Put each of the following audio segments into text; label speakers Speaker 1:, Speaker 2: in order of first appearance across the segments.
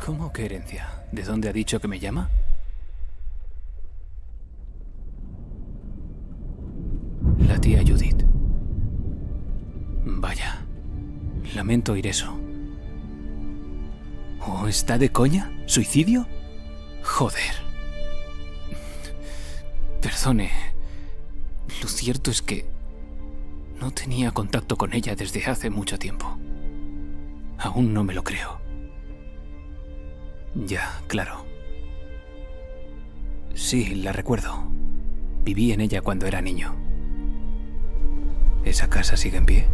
Speaker 1: ¿Cómo que herencia? ¿De dónde ha dicho que me llama? La tía Judith. Vaya. Lamento oír eso. ¿O está de coña? ¿Suicidio? Joder. Perdone. Lo cierto es que no tenía contacto con ella desde hace mucho tiempo. Aún no me lo creo. Ya, claro. Sí, la recuerdo. Viví en ella cuando era niño. ¿Esa casa sigue en pie?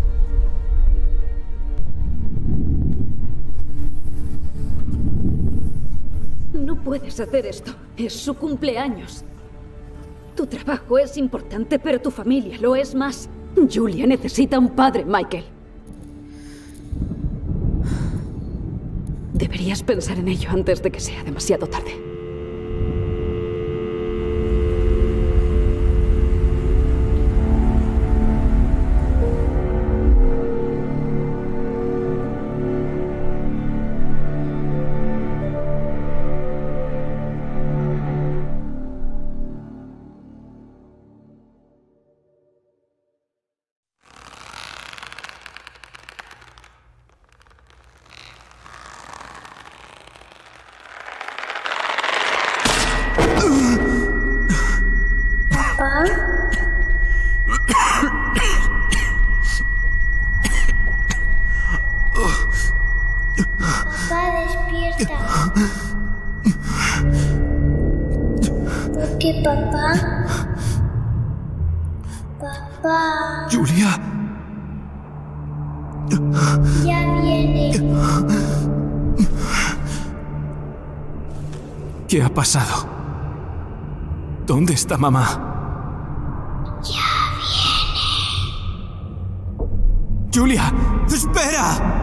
Speaker 2: No puedes hacer esto. Es su cumpleaños. Tu trabajo es importante, pero tu familia lo es más. Julia necesita un padre, Michael. Deberías pensar en ello antes de que sea demasiado tarde.
Speaker 3: Papá, despierta. ¿Por qué, papá? Papá.
Speaker 1: ¡Julia!
Speaker 3: Ya viene.
Speaker 1: ¿Qué ha pasado? ¿Dónde está mamá?
Speaker 3: Ya viene.
Speaker 1: ¡Julia! ¡Espera!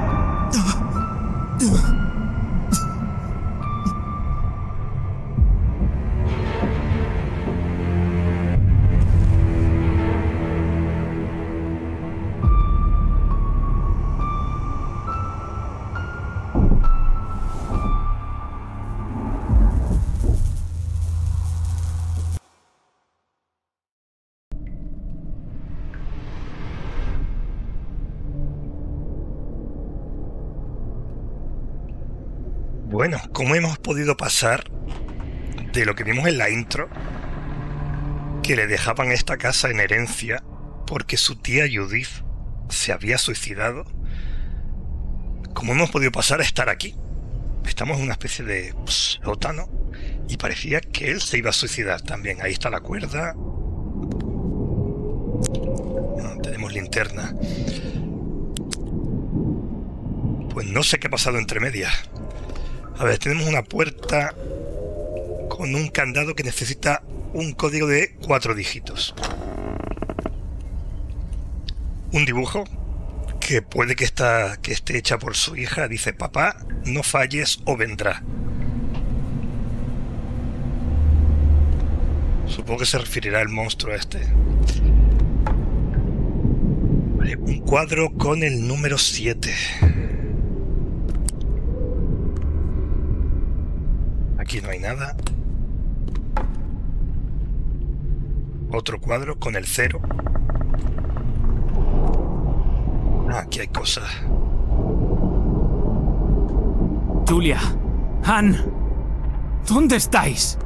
Speaker 4: Bueno, ¿cómo hemos podido pasar de lo que vimos en la intro, que le dejaban esta casa en herencia porque su tía Judith se había suicidado? ¿Cómo hemos podido pasar a estar aquí? Estamos en una especie de sótano y parecía que él se iba a suicidar también. Ahí está la cuerda. Tenemos linterna. Pues no sé qué ha pasado entre medias. A ver, tenemos una puerta con un candado que necesita un código de 4 dígitos. Un dibujo que puede que esté hecha por su hija. Dice: papá, no falles o vendrá. Supongo que se referirá al monstruo este. Vale, un cuadro con el número 7. Aquí no hay nada. Otro cuadro con el 0. Aquí hay cosas.
Speaker 1: Julia, Ann, ¿dónde estáis?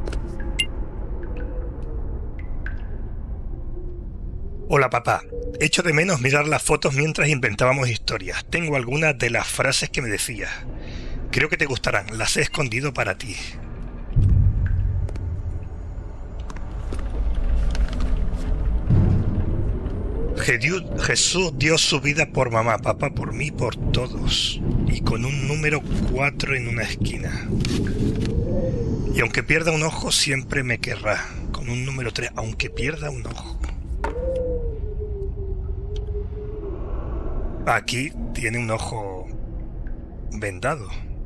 Speaker 4: Hola, papá. Echo de menos mirar las fotos mientras inventábamos historias. Tengo algunas de las frases que me decías. Creo que te gustarán. Las he escondido para ti. Jesús dio su vida por mamá, papá por mí, por todos. Y con un número 4 en una esquina. Y aunque pierda un ojo, siempre me querrá. Con un número 3, aunque pierda un ojo. Aquí tiene un ojo vendado.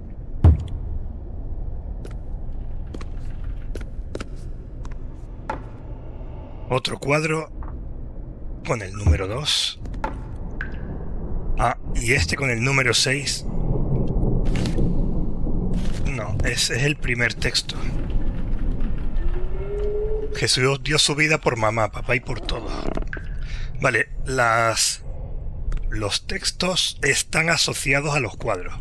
Speaker 4: Otro cuadro con el número 2. Y este con el número 6. Ese es el primer texto. Jesús dio su vida por mamá, papá y por todos. Vale, los textos están asociados a los cuadros.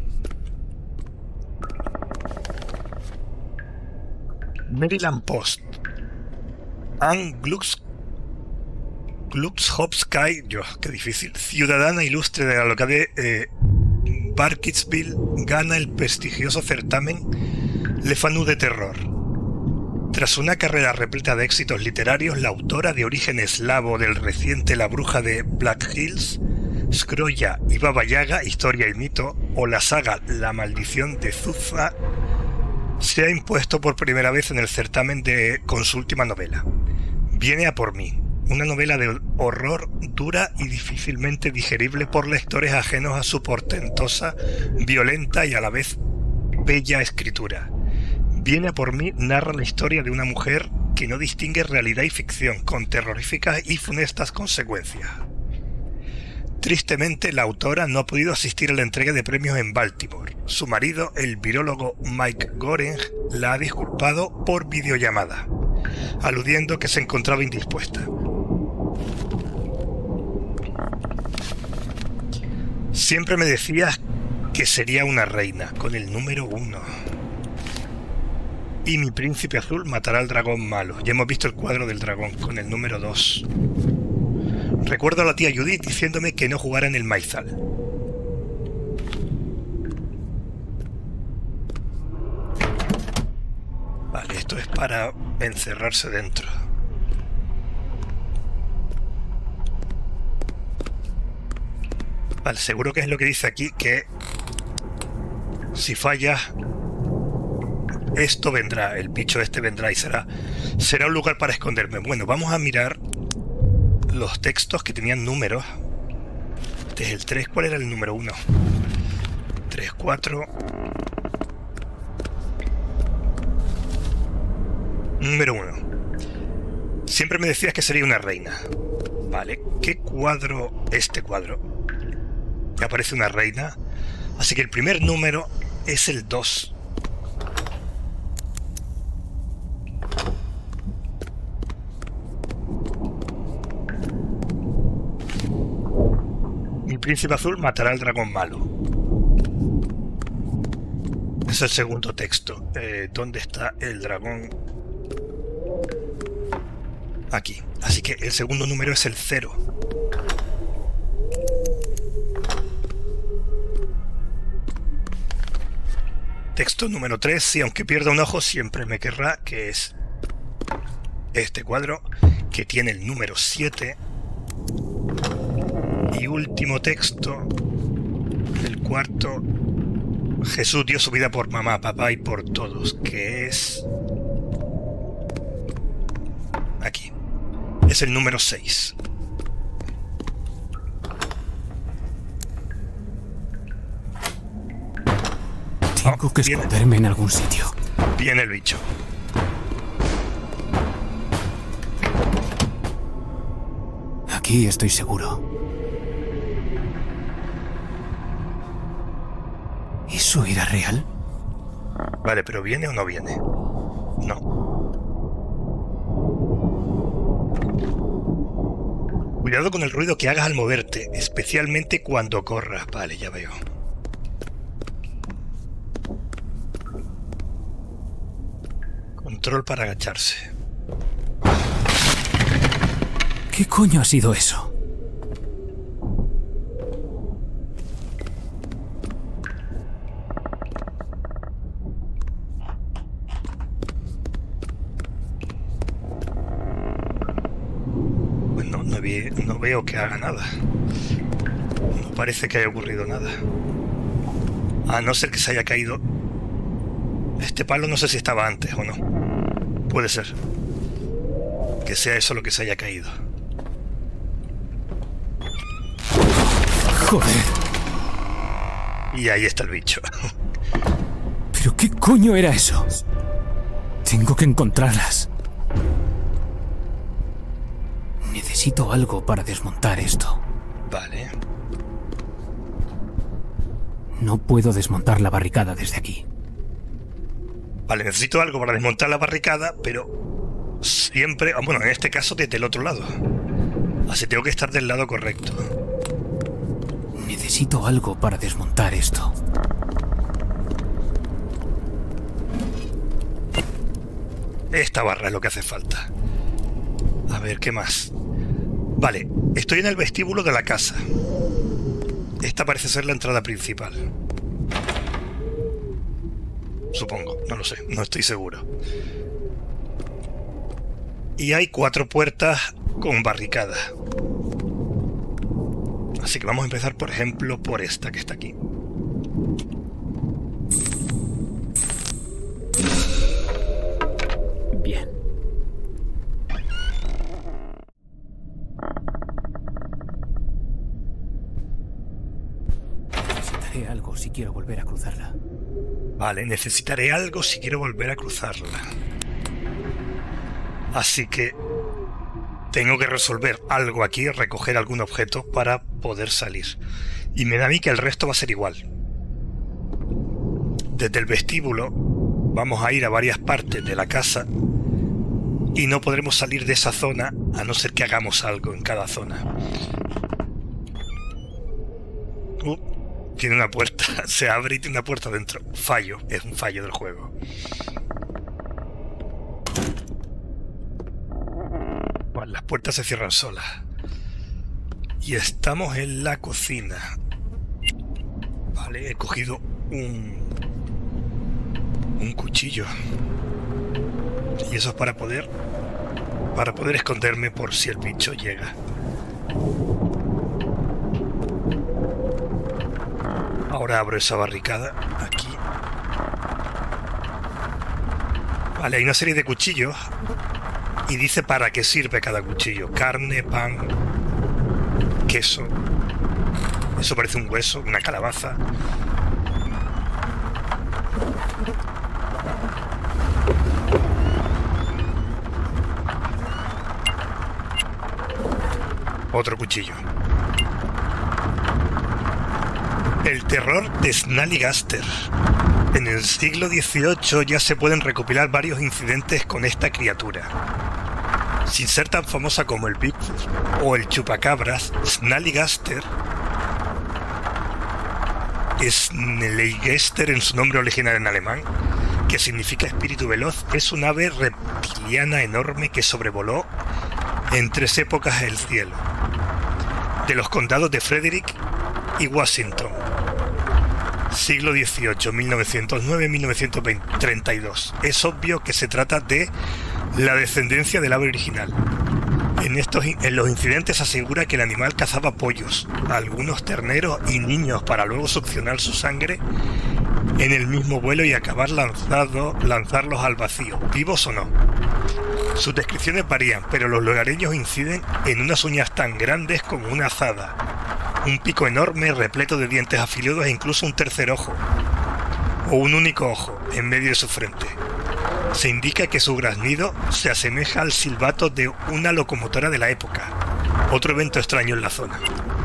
Speaker 4: Maryland Post. Anne Glukshopsky, qué difícil, ciudadana ilustre de la localidad de Barkitsville, gana el prestigioso certamen Le Fanu de terror. Tras una carrera repleta de éxitos literarios, la autora de origen eslavo del reciente La bruja de Black Hills, Skroya y Baba Yaga, Historia y mito, o la saga La maldición de Zuza, se ha impuesto por primera vez en el certamen con su última novela, Viene a por mí, una novela de horror dura y difícilmente digerible por lectores ajenos a su portentosa, violenta y a la vez bella escritura. Viene a por mí narra la historia de una mujer que no distingue realidad y ficción, con terroríficas y funestas consecuencias. Tristemente, la autora no ha podido asistir a la entrega de premios en Baltimore. Su marido, el virólogo Mike Goring, la ha disculpado por videollamada, aludiendo que se encontraba indispuesta. Siempre me decías que sería una reina, con el número 1. Y mi príncipe azul matará al dragón malo. Ya hemos visto el cuadro del dragón, con el número 2. Recuerdo a la tía Judith diciéndome que no jugara en el maizal. Vale, esto es para encerrarse dentro. Vale, seguro que es lo que dice aquí, que si fallas, esto vendrá, el bicho este vendrá y será un lugar para esconderme. Bueno, vamos a mirar los textos que tenían números. Este es el 3, ¿cuál era el número 1? 3, 4. Número 1. Siempre me decías que sería una reina. Vale, ¿qué cuadro? Este cuadro. Me aparece una reina. Así que el primer número es el 2. Mi príncipe azul matará al dragón malo. Es el segundo texto. ¿Dónde está el dragón? Aquí. Así que el segundo número es el 0. Texto número 3. Si aunque pierda un ojo siempre me querrá, que es este cuadro, que tiene el número 7. Y último texto, el cuarto. Jesús dio su vida por mamá, papá y por todos, que es aquí. Es el número 6.
Speaker 1: Tengo que esconderme en algún sitio.
Speaker 4: Viene el bicho.
Speaker 1: Aquí estoy seguro. ¿Eso era real?
Speaker 4: Vale, pero ¿viene o no viene? No. Cuidado con el ruido que hagas al moverte, especialmente cuando corras. Vale, ya veo. Control para agacharse.
Speaker 1: ¿Qué coño ha sido eso?
Speaker 4: Bueno, no veo que haga nada. No parece que haya ocurrido nada. A no ser que se haya caído. Este palo no sé si estaba antes o no. Puede ser. Que sea eso lo que se haya caído.
Speaker 1: Joder.
Speaker 4: Y ahí está el bicho.
Speaker 1: ¿Pero qué coño era eso? Tengo que encontrarlas. Necesito algo para desmontar esto.
Speaker 4: Vale.
Speaker 1: No puedo desmontar la barricada desde aquí.
Speaker 4: Vale, necesito algo para desmontar la barricada, pero siempre... Bueno, en este caso desde el otro lado. Así tengo que estar del lado correcto.
Speaker 1: Necesito algo para desmontar esto.
Speaker 4: Esta barra es lo que hace falta. A ver, ¿qué más? Vale, estoy en el vestíbulo de la casa. Esta parece ser la entrada principal. Supongo, no lo sé, no estoy seguro. Y hay 4 puertas con barricadas. Así que vamos a empezar, por ejemplo, por esta que está aquí.
Speaker 1: Bien. Necesitaré algo si quiero volver a cruzarla.
Speaker 4: Vale, necesitaré algo si quiero volver a cruzarla. Así que tengo que resolver algo aquí, recoger algún objeto para poder salir. Y me da a mí que el resto va a ser igual. Desde el vestíbulo vamos a ir a varias partes de la casa y no podremos salir de esa zona a no ser que hagamos algo en cada zona. Tiene una puerta, se abre y tiene una puerta dentro. Fallo, es un fallo del juego. Bueno, las puertas se cierran solas. Y estamos en la cocina. Vale, he cogido un cuchillo. Y eso es para poder esconderme por si el bicho llega. Ahora abro esa barricada aquí. Vale, hay una serie de cuchillos y dice para qué sirve cada cuchillo. Carne, pan, queso. Eso parece un hueso, una calabaza. Otro cuchillo. El terror de Snallygaster. En el siglo XVIII ya se pueden recopilar varios incidentes con esta criatura. Sin ser tan famosa como el Bigfoot o el chupacabras, Snallygaster, Snallygaster en su nombre original en alemán, que significa espíritu veloz, es un ave reptiliana enorme que sobrevoló en 3 épocas el cielo, de los condados de Frederick y Washington. Siglo XVIII, 1909-1932. Es obvio que se trata de la descendencia del ave original. En los incidentes asegura que el animal cazaba pollos, algunos terneros y niños para luego succionar su sangre en el mismo vuelo y acabar lanzarlos al vacío, vivos o no. Sus descripciones varían, pero los lugareños inciden en unas uñas tan grandes como una azada, un pico enorme repleto de dientes afilados e incluso un tercer ojo, o un único ojo, en medio de su frente. Se indica que su graznido se asemeja al silbato de una locomotora de la época, otro evento extraño en la zona.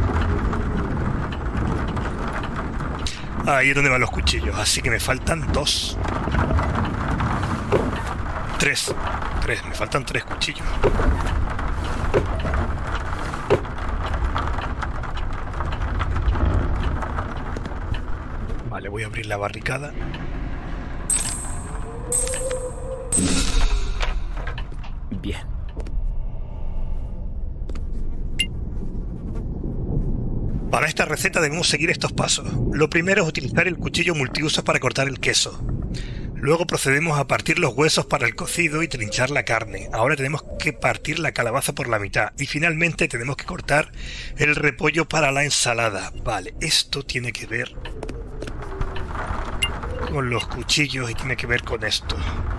Speaker 4: Ahí es donde van los cuchillos, así que me faltan 2. 3, me faltan 3 cuchillos. Vale, voy a abrir la barricada.
Speaker 1: Bien.
Speaker 4: Para esta receta debemos seguir estos pasos. Lo primero es utilizar el cuchillo multiusos para cortar el queso. Luego procedemos a partir los huesos para el cocido y trinchar la carne. Ahora tenemos que partir la calabaza por la mitad. Y finalmente tenemos que cortar el repollo para la ensalada. Vale, esto tiene que ver con los cuchillos y tiene que ver con esto.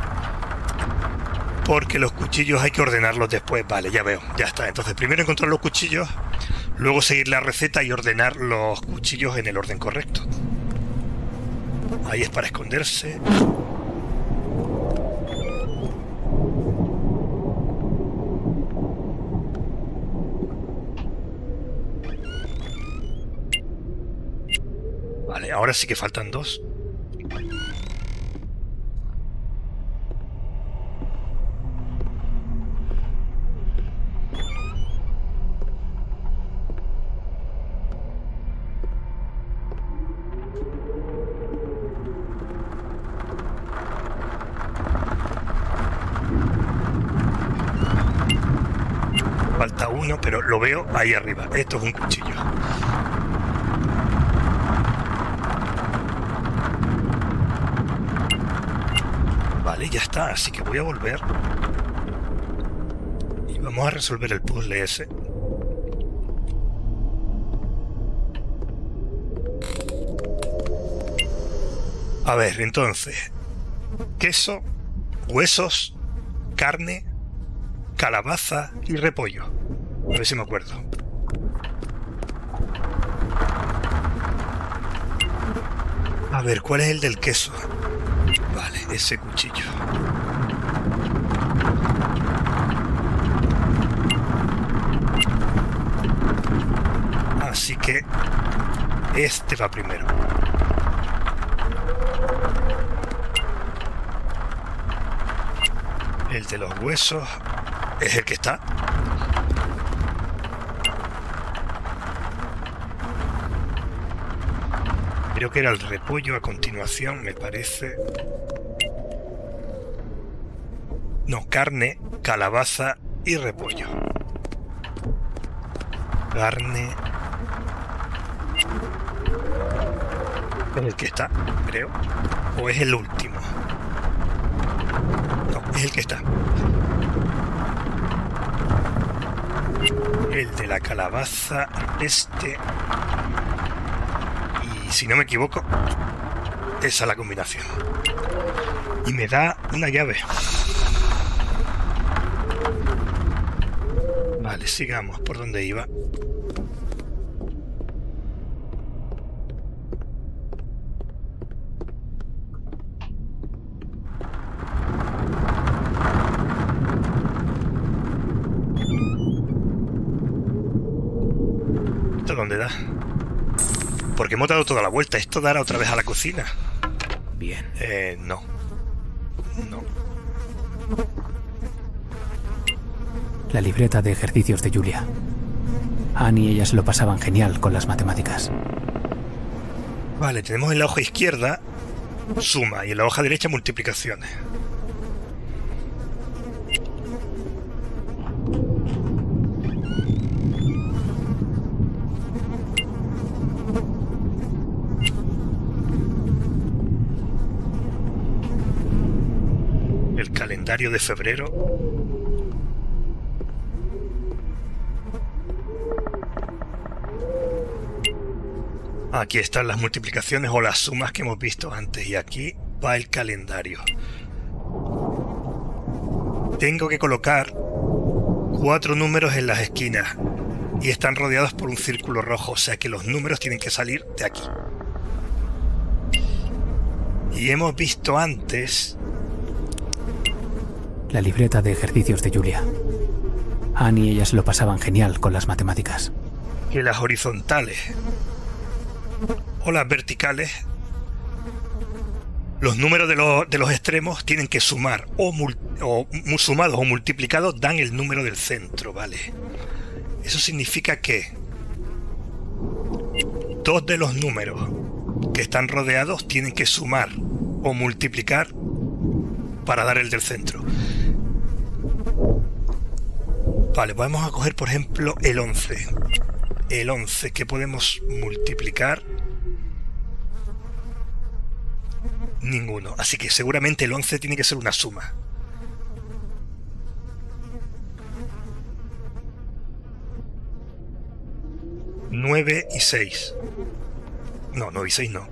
Speaker 4: Porque los cuchillos hay que ordenarlos después. Vale, ya veo, ya está. Entonces primero encontrar los cuchillos, luego seguir la receta y ordenar los cuchillos en el orden correcto. Ahí es para esconderse. Vale, ahora sí que faltan 2. uno, pero lo veo ahí arriba. Esto es un cuchillo. Vale, ya está, así que voy a volver. Y vamos a resolver el puzzle ese. A ver, entonces, queso, huesos, carne, calabaza y repollo. A ver si me acuerdo. A ver, ¿cuál es el del queso? Vale, ese cuchillo. Así que este va primero. El de los huesos es el que está. Creo que era el repollo a continuación, me parece. No, carne, calabaza y repollo. Carne. Es el que está, creo. ¿O es el último? No, es el que está. El de la calabaza, este. Y si no me equivoco, esa es la combinación. Y me da una llave. Vale, sigamos por donde iba. ¿Esto dónde da? Porque hemos dado toda la vuelta. ¿Esto dará otra vez a la cocina?
Speaker 1: Bien.
Speaker 4: No. No.
Speaker 1: La libreta de ejercicios de Julia. Anne y ella se lo pasaban genial con las matemáticas.
Speaker 4: Vale, tenemos en la hoja izquierda suma y en la hoja derecha multiplicaciones. El calendario de febrero. Aquí están las multiplicaciones o las sumas que hemos visto antes. Y aquí va el calendario. Tengo que colocar 4 números en las esquinas. Y están rodeados por un círculo rojo. O sea que los números tienen que salir de aquí. Y hemos visto antes...
Speaker 1: La libreta de ejercicios de Julia. Anne y ella se lo pasaban genial con las matemáticas.
Speaker 4: que las horizontales o las verticales, los números de los extremos tienen que sumar o sumados o multiplicados dan el número del centro, ¿vale? Eso significa que dos de los números que están rodeados tienen que sumar o multiplicar para dar el del centro. Vale, vamos a coger por ejemplo el 11. El 11 que podemos multiplicar. Ninguno. Así que seguramente el 11 tiene que ser una suma. ¿9 y 6? No, 9 y 6 no.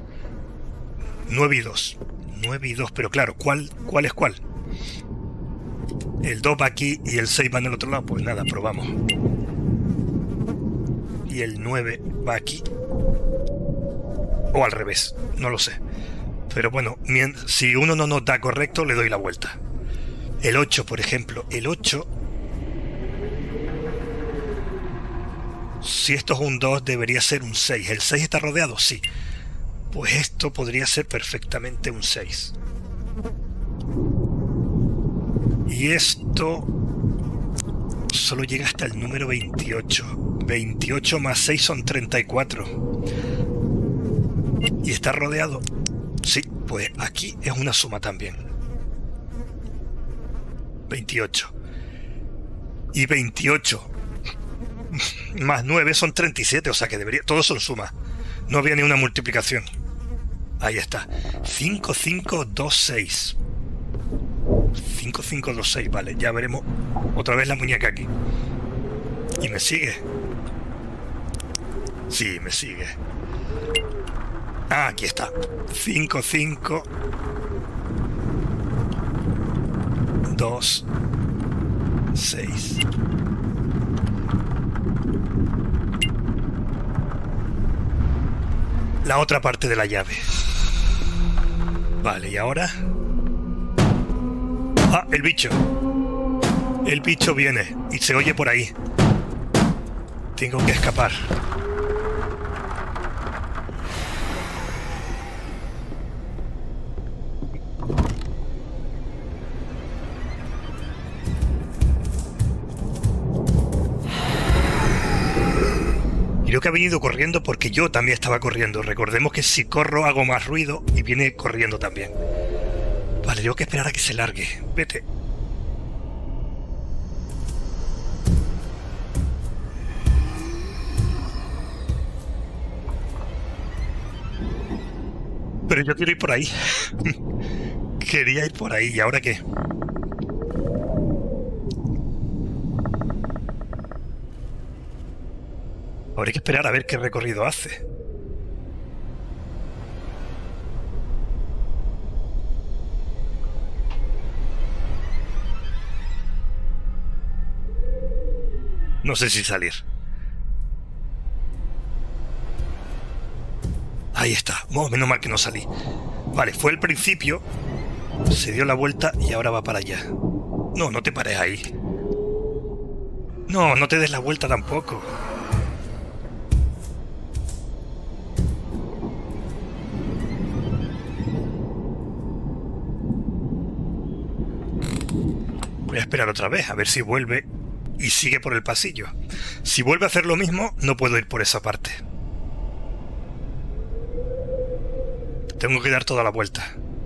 Speaker 4: 9 y 2. 9 y 2, pero claro, ¿cuál es cuál? El 2 va aquí y el 6 va en el otro lado. Pues nada, probamos. Y el 9 va aquí. O al revés, no lo sé. Pero bueno, si uno no nos da correcto, le doy la vuelta. El 8, por ejemplo. El 8... Si esto es un 2, debería ser un 6. ¿El 6 está rodeado? Sí. Pues esto podría ser perfectamente un 6. Y esto solo llega hasta el número 28. 28 más 6 son 34. ¿Y está rodeado? Sí, pues aquí es una suma también. 28. Y 28 más 9 son 37, o sea que debería... Todos son sumas. No había ni una multiplicación. Ahí está. 5, 5, 2, 6. 5, 5, 2, 6. Vale, ya veremos otra vez la muñeca aquí. ¿Y me sigue? Sí, me sigue. Ah, aquí está. 5, 5, 2, 6. La otra parte de la llave. Vale, ¿y ahora? Ah, el bicho. El bicho viene y se oye por ahí. Tengo que escapar. Creo que ha venido corriendo porque yo también estaba corriendo. Recordemos que si corro hago más ruido y viene corriendo también. Vale, tengo que esperar a que se largue. Vete. Pero yo quiero ir por ahí. Quería ir por ahí. ¿Y ahora qué? Habrá que esperar a ver qué recorrido hace. No sé si salir. Ahí está. Oh, menos mal que no salí. Vale, fue el principio. Se dio la vuelta y ahora va para allá. No, no te pares ahí. No, no te des la vuelta tampoco. Voy a esperar otra vez, a ver si vuelve y sigue por el pasillo. Si vuelve a hacer lo mismo, no puedo ir por esa parte. Tengo que dar toda la vuelta.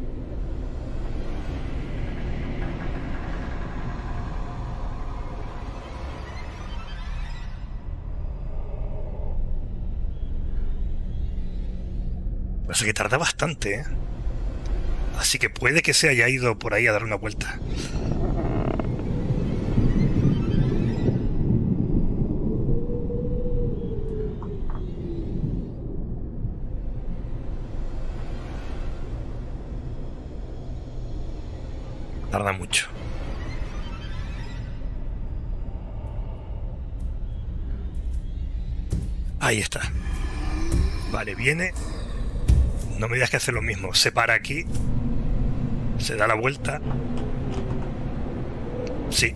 Speaker 4: Parece que tarda bastante, ¿eh? Así que puede que se haya ido por ahí a dar una vuelta. Tarda mucho. Ahí está. Vale, viene. No me digas que hace lo mismo. Se para aquí. Se da la vuelta. Sí.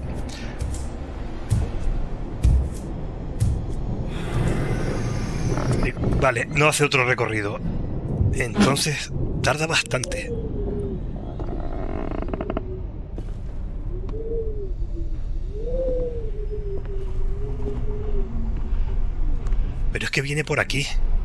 Speaker 4: Vale, no hace otro recorrido. Entonces, tarda bastante. Pero es que viene por aquí.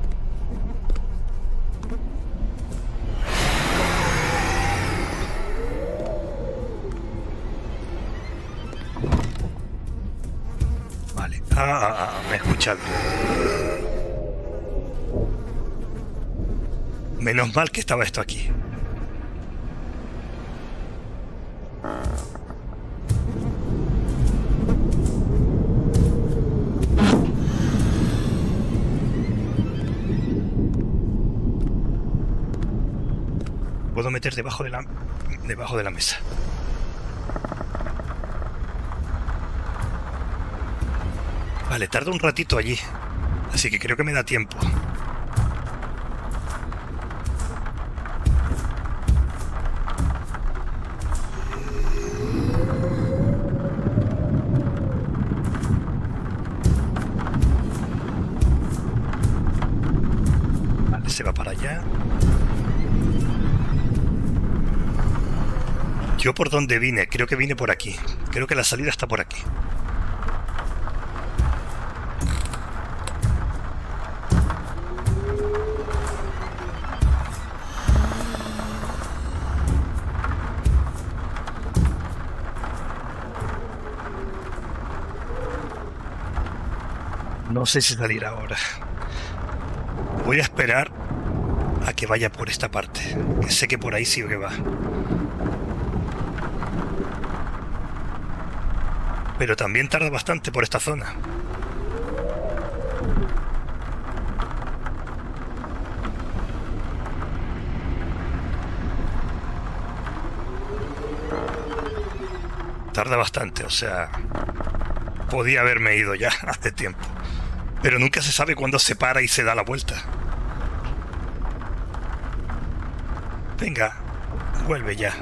Speaker 4: Vale. Me he escuchado. Menos mal que estaba esto aquí. Puedo meter debajo de la mesa. Vale, tarda un ratito allí, así que creo que me da tiempo. Vale, se va para allá. Yo por donde vine, creo que vine por aquí. Creo que la salida está por aquí. No sé si salir ahora. Voy a esperar a que vaya por esta parte, que sé que por ahí sí que va. Pero también tarda bastante por esta zona. Tarda bastante, o sea, podía haberme ido ya hace tiempo. Pero nunca se sabe cuándo se para y se da la vuelta. Venga, vuelve ya.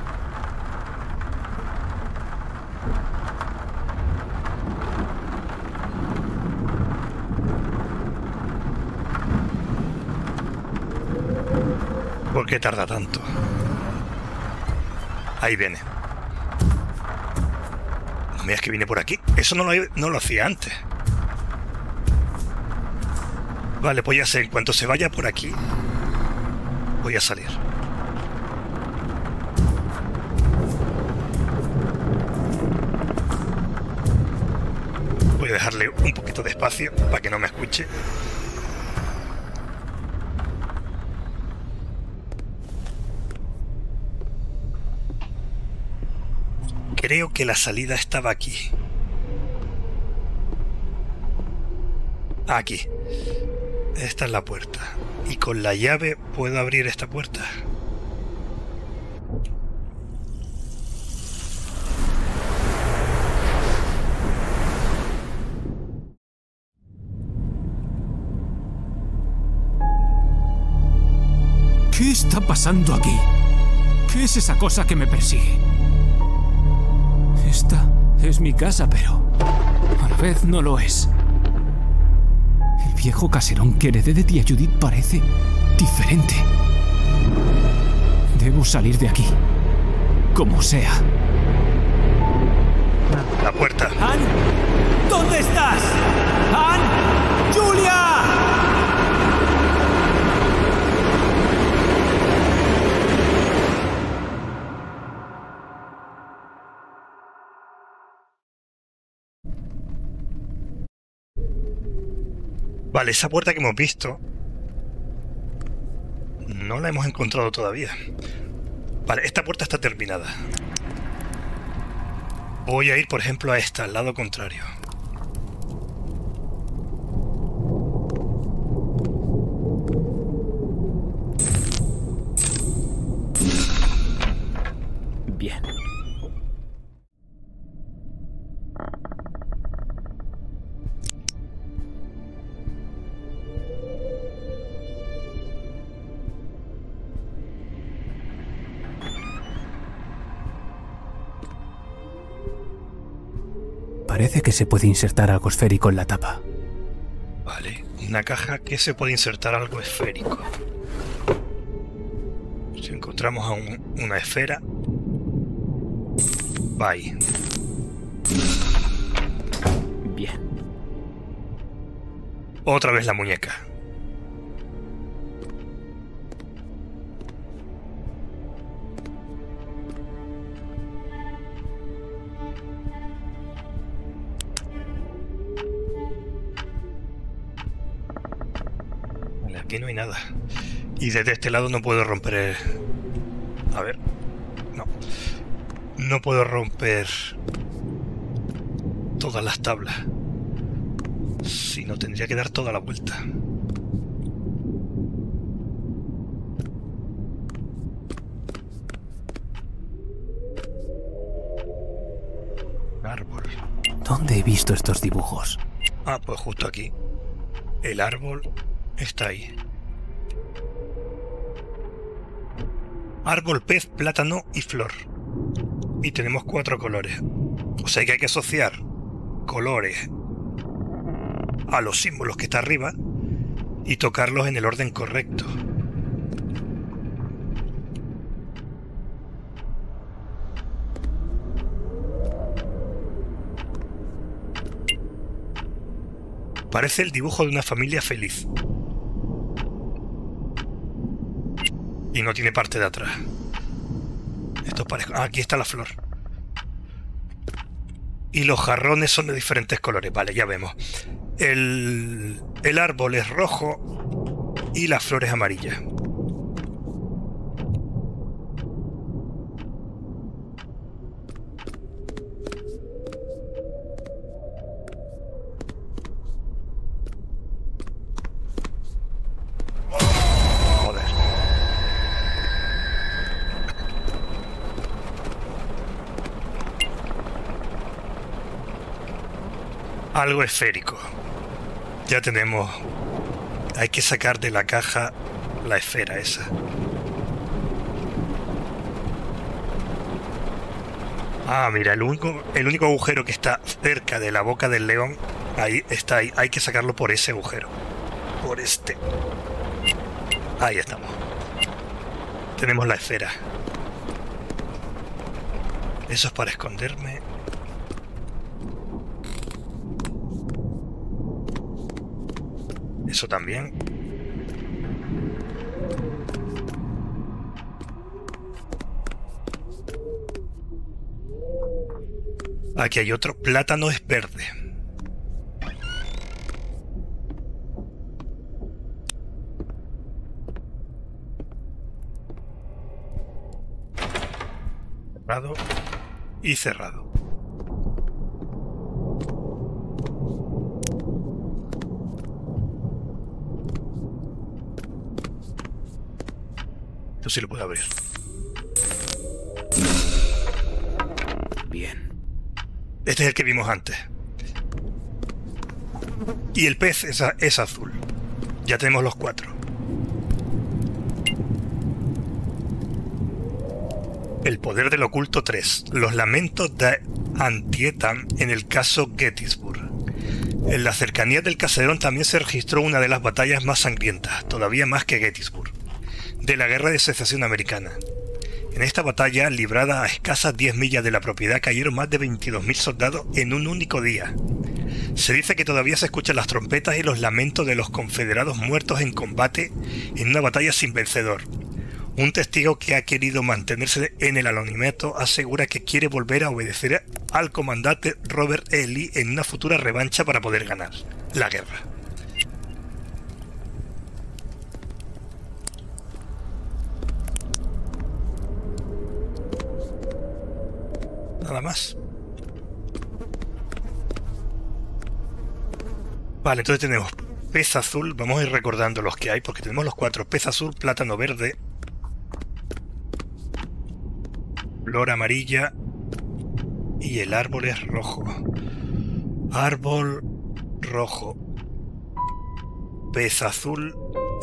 Speaker 4: ¿Por qué tarda tanto? Ahí viene. No me digas que viene por aquí. Eso no lo hacía antes. Vale, pues ya sé, en cuanto se vaya por aquí, voy a salir. Voy a dejarle un poquito de espacio para que no me escuche. Creo que la salida estaba aquí. Aquí. Esta es la puerta. Y con la llave puedo abrir esta puerta.
Speaker 1: ¿Qué está pasando aquí? ¿Qué es esa cosa que me persigue? Esta es mi casa, pero a la vez no lo es. El viejo caserón que heredé de tía Judith parece diferente. Debo salir de aquí, como sea.
Speaker 4: La puerta.
Speaker 1: ¡Ann! ¿Dónde estás? ¡Ann! ¡Julia!
Speaker 4: Vale, esa puerta que hemos visto no la hemos encontrado todavía. Vale, esta puerta está terminada. Voy a ir, por ejemplo, a esta, al lado contrario.
Speaker 1: Bien. Parece que se puede insertar algo esférico en la tapa.
Speaker 4: Vale, una caja que se puede insertar algo esférico. Si encontramos a una esfera, va ahí.
Speaker 1: Bien.
Speaker 4: Otra vez la muñeca. Aquí no hay nada. Y desde este lado no puedo romper... A ver. No. No puedo romper todas las tablas. Si no, tendría que dar toda la vuelta. Árbol.
Speaker 1: ¿Dónde he visto estos dibujos?
Speaker 4: Ah, pues justo aquí. El árbol está ahí. Árbol, pez, plátano y flor. Y tenemos 4 colores. O sea que hay que asociar colores a los símbolos que está arriba y tocarlos en el orden correcto. Parece el dibujo de una familia feliz. Y no tiene parte de atrás. Esto parece... Ah, aquí está la flor. Y los jarrones son de diferentes colores. Vale, ya vemos. El árbol es rojo y la flor es amarilla. Joder. Algo esférico. Ya tenemos... Hay que sacar de la caja la esfera esa. Ah, mira, el único agujero que está cerca de la boca del león, ahí está, ahí. Hay que sacarlo por ese agujero. Por este. Ahí estamos. Tenemos la esfera. Eso es para esconderme. Eso también. Aquí hay otro. Plátano es verde. Cerrado y cerrado. Esto sí lo puedo abrir.
Speaker 1: Bien.
Speaker 4: Este es el que vimos antes. Y el pez es azul. Ya tenemos los 4. El poder del oculto 3. Los lamentos de Antietam en el caso Gettysburg. En la cercanía del Caserón también se registró una de las batallas más sangrientas, todavía más que Gettysburg, de la Guerra de Secesión Americana. En esta batalla, librada a escasas 10 millas de la propiedad, cayeron más de 22.000 soldados en un único día. Se dice que todavía se escuchan las trompetas y los lamentos de los confederados muertos en combate en una batalla sin vencedor. Un testigo que ha querido mantenerse en el anonimato asegura que quiere volver a obedecer al comandante Robert E. Lee en una futura revancha para poder ganar la guerra. Nada más. Vale, entonces tenemos pez azul. Vamos a ir recordando los que hay porque tenemos los 4. Pez azul, plátano verde, flor amarilla y el árbol es rojo. Árbol rojo, pez azul,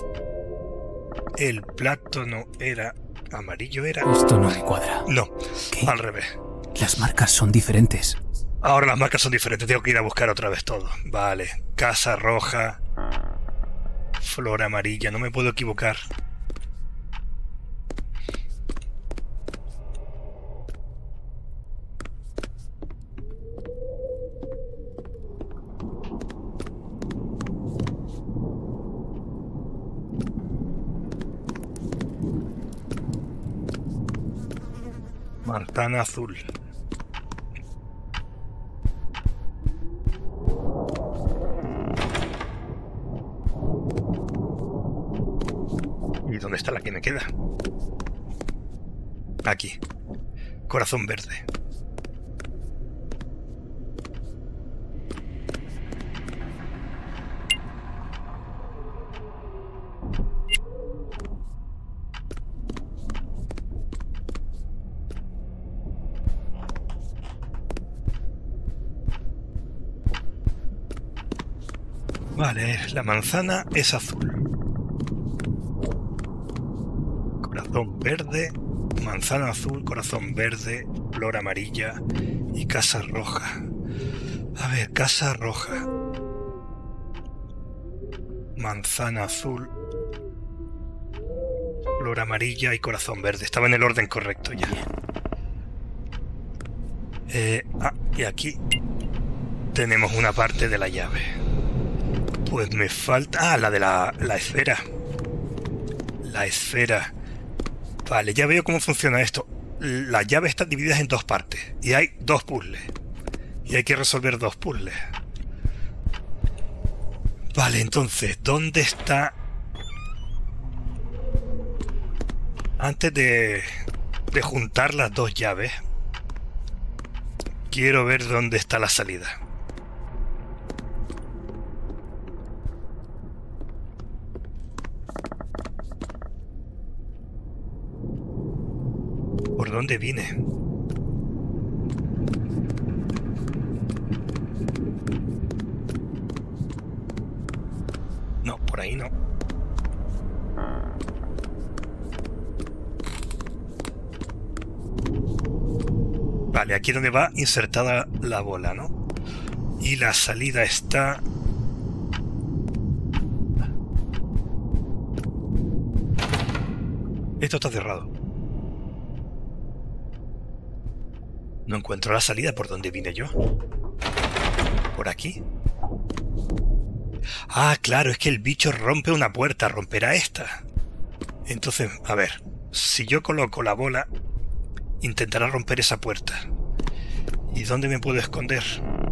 Speaker 4: el plátano era amarillo, era...
Speaker 1: Esto no me cuadra.
Speaker 4: No,
Speaker 1: ¿Qué?
Speaker 4: al revés.
Speaker 1: Las marcas son diferentes.
Speaker 4: Ahora las marcas son diferentes, tengo que ir a buscar otra vez todo. Vale, casa roja, flor amarilla, no me puedo equivocar. Manzana azul. ¿Y dónde está la que me queda? Aquí. Corazón verde. Vale, la manzana es azul. Corazón verde, manzana azul, corazón verde, flor amarilla y casa roja. A ver, casa roja. Manzana azul, flor amarilla y corazón verde. Estaba en el orden correcto ya. Y aquí tenemos una parte de la llave. Pues me falta... Ah, la de la esfera. La esfera. Vale, ya veo cómo funciona esto. Las llaves están divididas en 2 partes. Y hay 2 puzzles. Y hay que resolver 2 puzzles. Vale, entonces, ¿dónde está? Antes de juntar las dos llaves, quiero ver dónde está la salida. ¿Por dónde vine? No, por ahí no. Vale, aquí donde va insertada la bola, ¿no? Y la salida está... Esto está cerrado. No encuentro la salida. ¿Por dónde vine yo? ¿Por aquí? Ah, claro, es que el bicho rompe una puerta. Romperá esta. Entonces, a ver. Si yo coloco la bola, intentará romper esa puerta. ¿Y dónde me puedo esconder?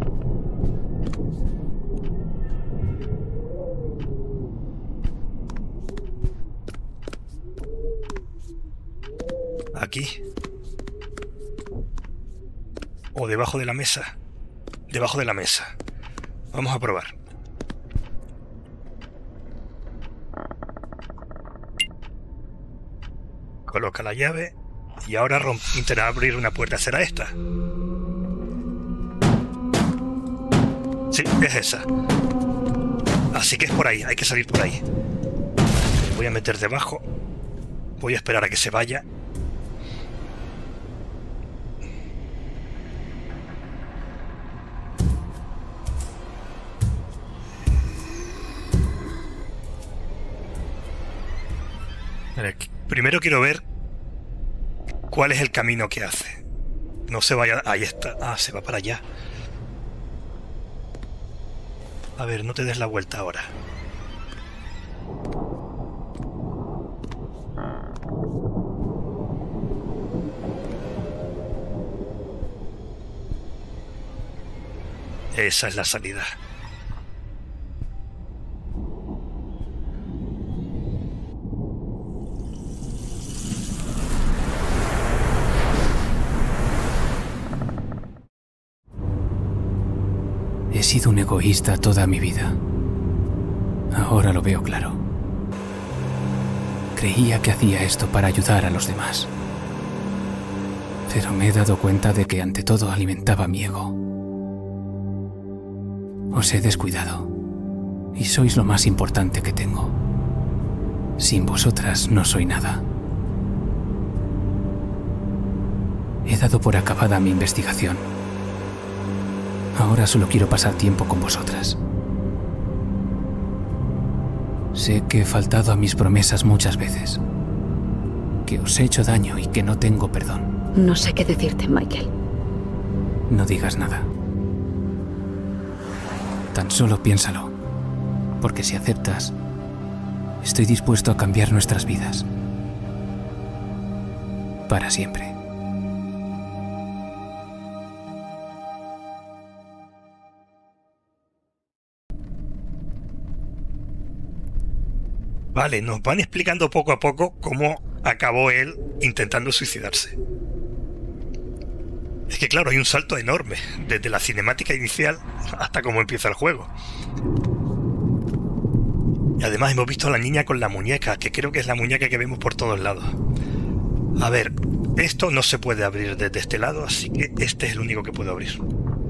Speaker 4: Aquí. O debajo de la mesa. Debajo de la mesa. Vamos a probar. Coloca la llave. Y ahora intentará abrir una puerta. ¿Será esta? Sí, es esa. Así que es por ahí. Hay que salir por ahí. Me voy a meter debajo. Voy a esperar a que se vaya. Primero quiero ver cuál es el camino que hace. No se vaya... Ahí está. Ah, se va para allá. A ver, no te des la vuelta ahora. Esa es la salida.
Speaker 1: He sido un egoísta toda mi vida. Ahora lo veo claro. Creía que hacía esto para ayudar a los demás. Pero me he dado cuenta de que ante todo alimentaba mi ego. Os he descuidado. Y sois lo más importante que tengo. Sin vosotras no soy nada. He dado por acabada mi investigación. Ahora solo quiero pasar tiempo con vosotras. Sé que he faltado a mis promesas muchas veces. Que os he hecho daño y que no tengo perdón.
Speaker 2: No sé qué decirte, Michael.
Speaker 1: No digas nada. Tan solo piénsalo. Porque si aceptas, estoy dispuesto a cambiar nuestras vidas. Para siempre.
Speaker 4: Vale, nos van explicando poco a poco cómo acabó él intentando suicidarse. Es que claro, hay un salto enorme, desde la cinemática inicial hasta cómo empieza el juego. Y además hemos visto a la niña con la muñeca, que creo que es la muñeca que vemos por todos lados. A ver, esto no se puede abrir desde este lado, así que este es el único que puedo abrir.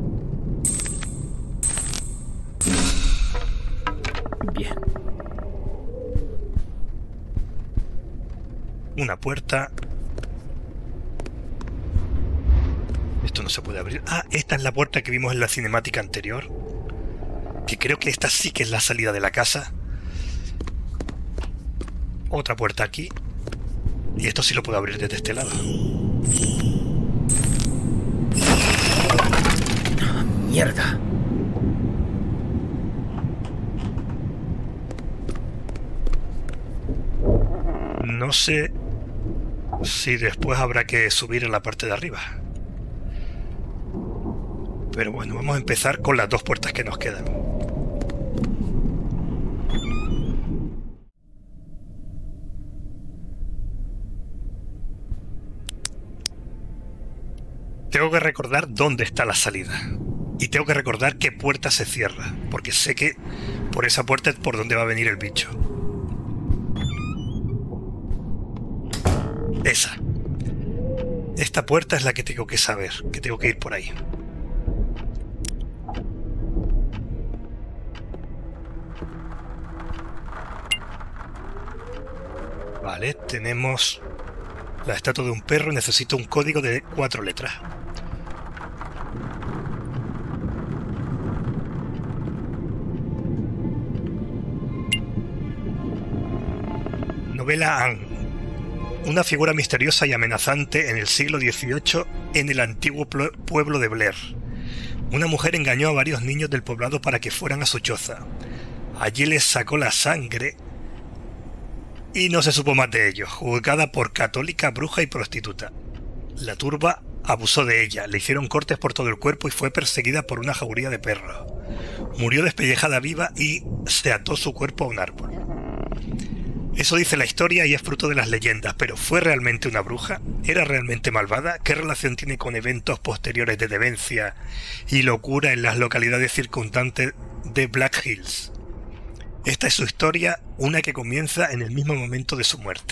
Speaker 1: Bien.
Speaker 4: Una puerta. Esto no se puede abrir. Ah, esta es la puerta que vimos en la cinemática anterior. Que creo que esta sí que es la salida de la casa. Otra puerta aquí. Y esto sí lo puedo abrir desde este lado.
Speaker 1: ¡Mierda!
Speaker 4: No sé si después habrá que subir en la parte de arriba. Pero bueno, vamos a empezar con las dos puertas que nos quedan. tengo que recordar dónde está la salida. Y tengo que recordar qué puerta se cierra, porque sé que por esa puerta es por donde va a venir el bicho. Esa. Esta puerta es la que tengo que saber, que tengo que ir por ahí. Vale, tenemos la estatua de un perro y necesito un código de 4 letras. Novela Anne. Una figura misteriosa y amenazante en el siglo XVIII en el antiguo pueblo de Blair. Una mujer engañó a varios niños del poblado para que fueran a su choza. Allí les sacó la sangre y no se supo más de ellos, juzgada por católica, bruja y prostituta. La turba abusó de ella, le hicieron cortes por todo el cuerpo y fue perseguida por una jauría de perros. Murió despellejada viva y se ató su cuerpo a un árbol. Eso dice la historia y es fruto de las leyendas, pero ¿fue realmente una bruja? ¿Era realmente malvada? ¿Qué relación tiene con eventos posteriores de demencia y locura en las localidades circundantes de Black Hills? Esta es su historia, una que comienza en el mismo momento de su muerte.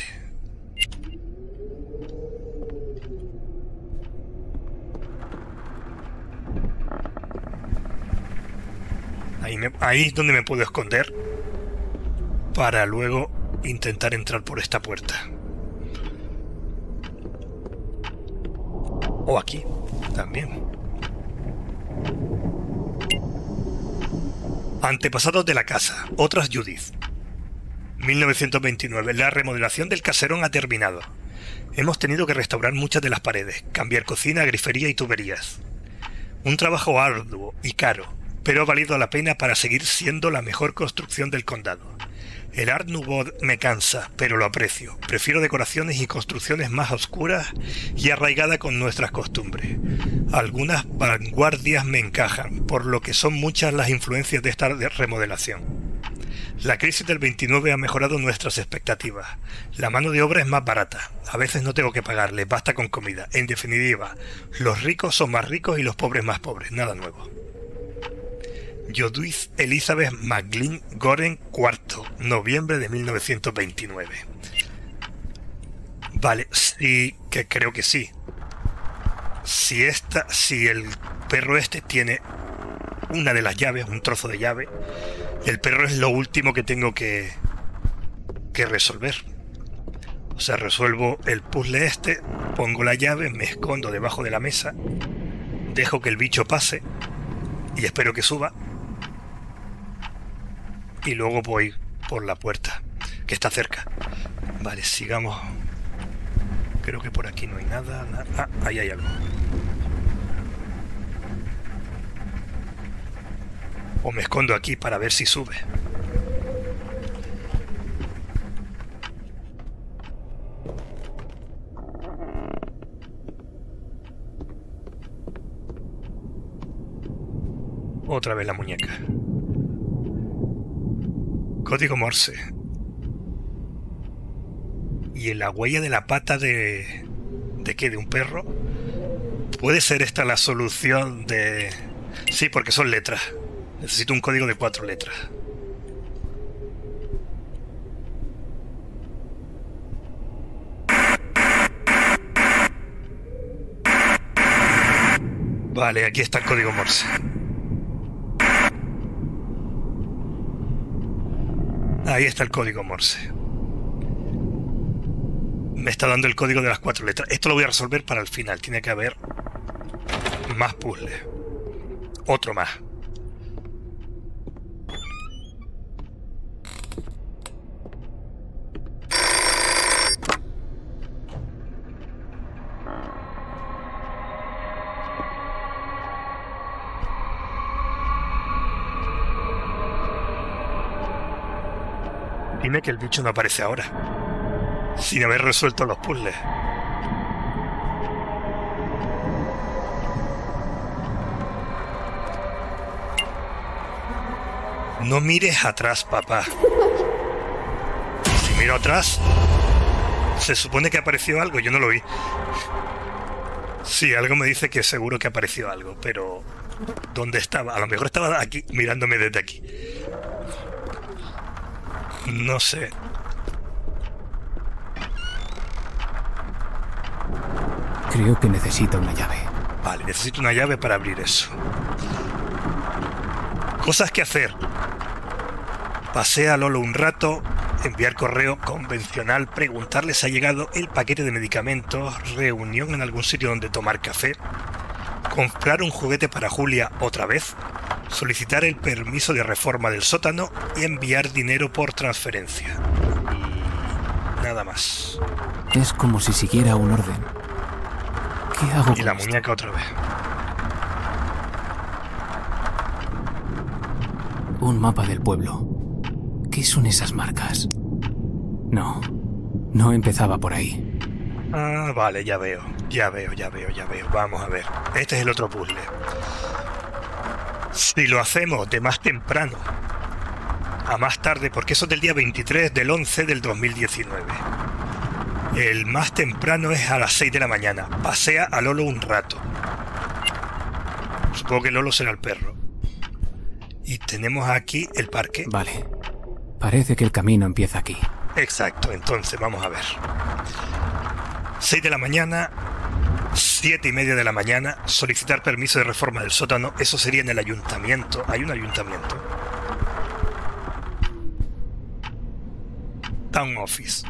Speaker 4: Ahí es donde me puedo esconder para luego intentar entrar por esta puerta. O aquí también. Antepasados de la casa. Otras Judith. 1929. La remodelación del caserón ha terminado. Hemos tenido que restaurar muchas de las paredes, cambiar cocina, grifería y tuberías. Un trabajo arduo y caro, pero ha valido la pena para seguir siendo la mejor construcción del condado. El Art Nouveau me cansa, pero lo aprecio. Prefiero decoraciones y construcciones más oscuras y arraigadas con nuestras costumbres. Algunas vanguardias me encajan, por lo que son muchas las influencias de esta remodelación. La crisis del 29 ha mejorado nuestras expectativas. La mano de obra es más barata. A veces no tengo que pagarle, basta con comida. En definitiva, los ricos son más ricos y los pobres más pobres. Nada nuevo. Judith Elizabeth McGlynn Goren IV, noviembre de 1929. Vale, sí, que creo que sí. Si el perro este tiene una de las llaves, un trozo de llave, el perro es lo último que tengo que resolver. O sea, resuelvo el puzzle este, pongo la llave, me escondo debajo de la mesa, dejo que el bicho pase y espero que suba. Y luego voy por la puerta, que está cerca. Vale, sigamos. Creo que por aquí no hay nada. Ah, ahí hay algo. O me escondo aquí para ver si sube. Otra vez la muñeca. Código Morse. Y en la huella de la pata de... ¿De qué? ¿De un perro? ¿Puede ser esta la solución de...? Sí, porque son letras. Necesito un código de 4 letras. Vale, aquí está el código Morse. Ahí está el código Morse. Me está dando el código de las 4 letras. Esto lo voy a resolver para el final. Tiene que haber más puzzles. Otro más. Dime que el bicho no aparece ahora, sin haber resuelto los puzzles. No mires atrás, papá. Si miro atrás, se supone que apareció algo, yo no lo vi. Sí, algo me dice que seguro que apareció algo, pero ¿dónde estaba? A lo mejor estaba aquí, mirándome desde aquí. No sé.
Speaker 1: Creo que necesito una llave.
Speaker 4: Vale, necesito una llave para abrir eso. Cosas que hacer. Pasea a Lolo un rato, enviar correo convencional, preguntarle si ha llegado el paquete de medicamentos, reunión en algún sitio donde tomar café, comprar un juguete para Julia otra vez, solicitar el permiso de reforma del sótano y enviar dinero por transferencia. Y nada más.
Speaker 1: Es como si siguiera un orden. ¿Qué hago
Speaker 4: Y
Speaker 1: con
Speaker 4: la
Speaker 1: esto?
Speaker 4: muñeca otra vez.
Speaker 1: Un mapa del pueblo. ¿Qué son esas marcas? No, no empezaba por ahí.
Speaker 4: Ah, vale, ya veo. Vamos a ver. Este es el otro puzzle. Si lo hacemos de más temprano a más tarde, porque eso es del día 23 del 11 del 2019. El más temprano es a las 6 de la mañana. Pasea a Lolo un rato. Supongo que Lolo será el perro. Y tenemos aquí el parque.
Speaker 1: Vale. Parece que el camino empieza aquí.
Speaker 4: Exacto, entonces vamos a ver. 6 de la mañana, 7:30 de la mañana, solicitar permiso de reforma del sótano. Eso sería en el ayuntamiento. Hay un ayuntamiento. Town Office.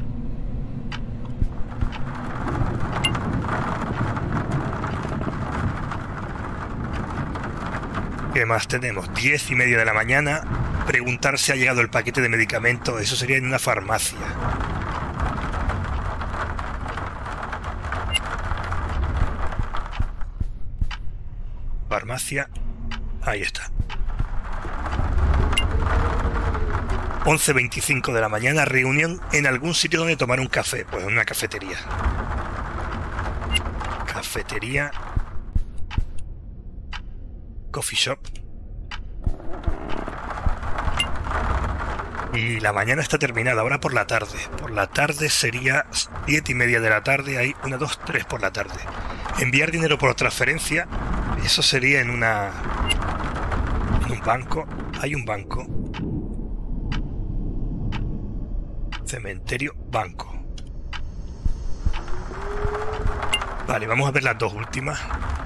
Speaker 4: ¿Qué más tenemos? 10:30 de la mañana, preguntar si ha llegado el paquete de medicamentos. Eso sería en una farmacia. Farmacia. Ahí está. 11:25 de la mañana, reunión en algún sitio donde tomar un café. Pues en una cafetería. Cafetería. Coffee shop. Y la mañana está terminada, ahora por la tarde. Por la tarde sería 7:30 de la tarde, hay 1, 2, 3 por la tarde. Enviar dinero por transferencia, eso sería en un banco. Hay un banco. Cementerio, banco. Vale, vamos a ver las dos últimas.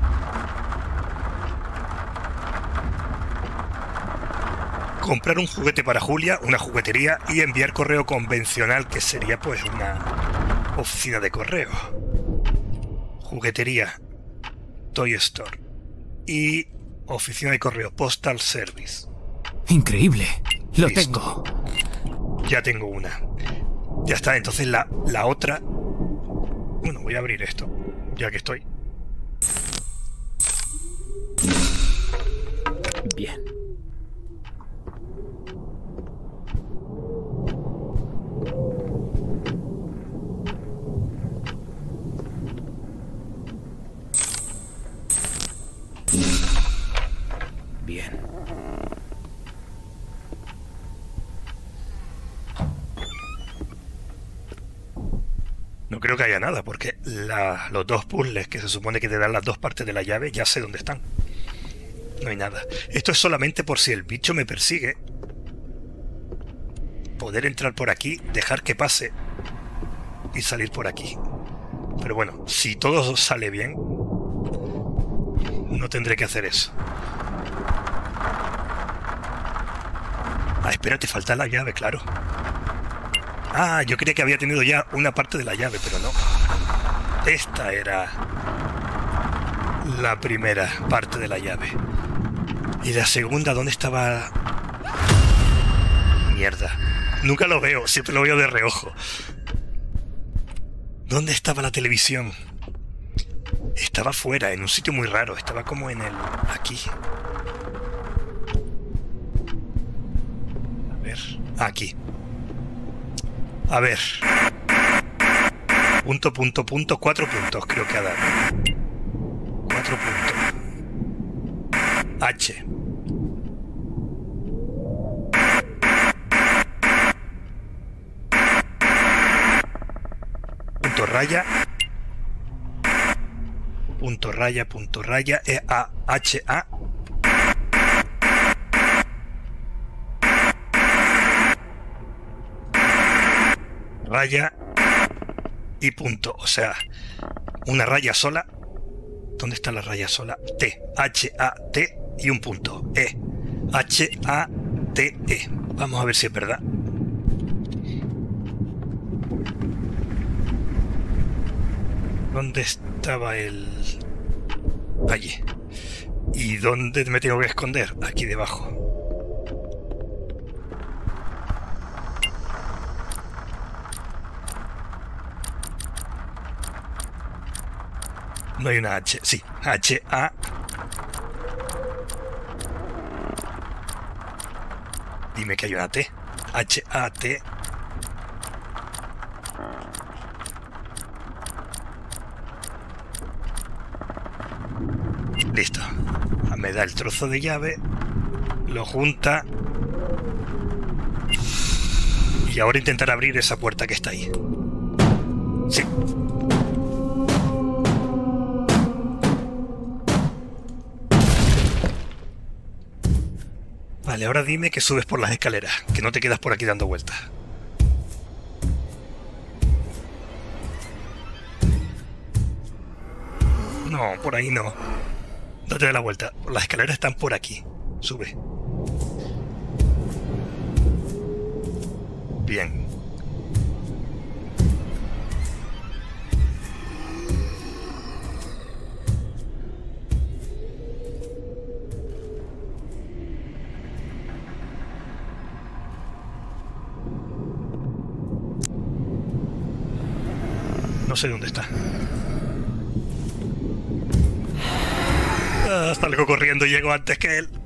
Speaker 4: Comprar un juguete para Julia, una juguetería, y enviar correo convencional, que sería pues una oficina de correo. Juguetería, Toy Store y oficina de correo, Postal Service.
Speaker 1: ¡Increíble! ¡Lo
Speaker 4: Listo.
Speaker 1: tengo!
Speaker 4: Ya tengo una. Ya está, entonces la otra... Bueno, voy a abrir esto, ya que estoy.
Speaker 1: Bien. Bien.
Speaker 4: No creo que haya nada, porque los dos puzzles que se supone que te dan las dos partes de la llave, ya sé dónde están. No hay nada. Esto es solamente por si el bicho me persigue. Poder entrar por aquí, dejar que pase y salir por aquí. Pero bueno, si todo sale bien, no tendré que hacer eso. Ah, espérate, falta la llave, claro. Ah, yo creía que había tenido ya una parte de la llave, pero no. Esta era la primera parte de la llave. ¿Y la segunda dónde estaba? Mierda. Nunca lo veo, siempre lo veo de reojo. ¿Dónde estaba la televisión? Estaba fuera, en un sitio muy raro. Estaba como en el... aquí. A ver... aquí. A ver. Punto, 4 puntos creo que ha dado. 4 puntos. H. Punto raya. punto raya, E-A-H-A. Raya y punto, o sea, una raya sola. ¿Dónde está la raya sola? T, H-A-T y un punto, E, H-A-T-E. Vamos a ver si es verdad. ¿Dónde estaba el...? Allí. ¿Y dónde me tengo que esconder? Aquí debajo. No hay una H. Sí, H-A. Dime que hay una T. H-A-T. Listo. Me da el trozo de llave. Lo junta. Y ahora intentar abrir esa puerta que está ahí. Sí. Vale, ahora dime que subes por las escaleras, que no te quedas por aquí dando vueltas. No, por ahí no. No te des la vuelta. Las escaleras están por aquí. Sube. Bien. No sé dónde está. Salgo corriendo y llego antes que él.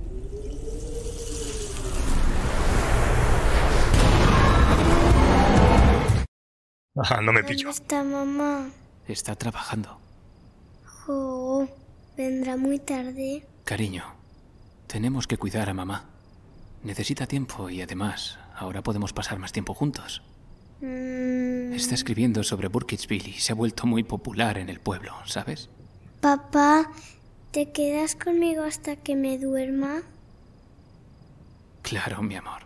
Speaker 4: Ajá, no me pillo.
Speaker 3: ¿Dónde está mamá?
Speaker 1: Está trabajando.
Speaker 3: Oh, vendrá muy tarde.
Speaker 1: Cariño, tenemos que cuidar a mamá. Necesita tiempo y además, ahora podemos pasar más tiempo juntos. Está escribiendo sobre Burkittsville y se ha vuelto muy popular en el pueblo, ¿sabes?
Speaker 3: Papá, ¿te quedas conmigo hasta que me duerma?
Speaker 1: Claro, mi amor.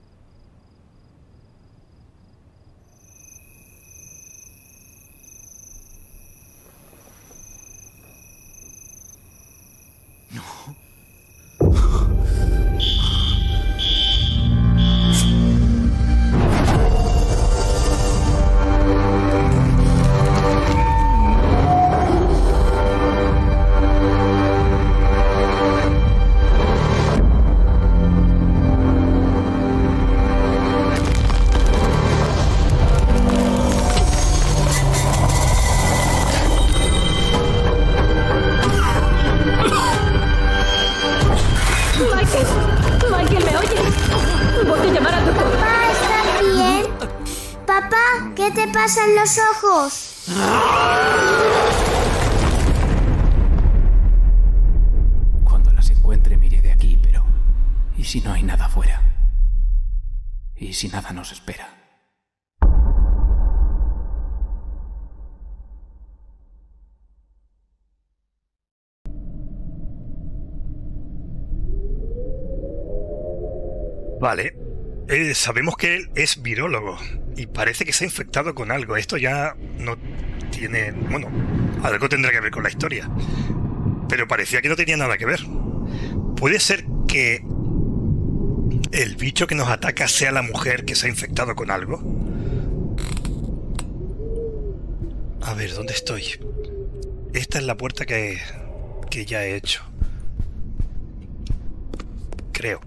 Speaker 2: Michael, ¿me oyes? Voy a llamar al doctor.
Speaker 3: Papá, ¿estás bien? Papá, ¿qué te pasa en los ojos?
Speaker 1: Cuando las encuentre me iré de aquí, pero... ¿y si no hay nada afuera? ¿Y si nada nos espera?
Speaker 4: Vale. Sabemos que él es virólogo y parece que se ha infectado con algo. Esto ya no tiene... bueno, algo tendrá que ver con la historia. Pero parecía que no tenía nada que ver. Puede ser que el bicho que nos ataca sea la mujer que se ha infectado con algo. A ver, ¿dónde estoy? Esta es la puerta que ya he hecho. Creo.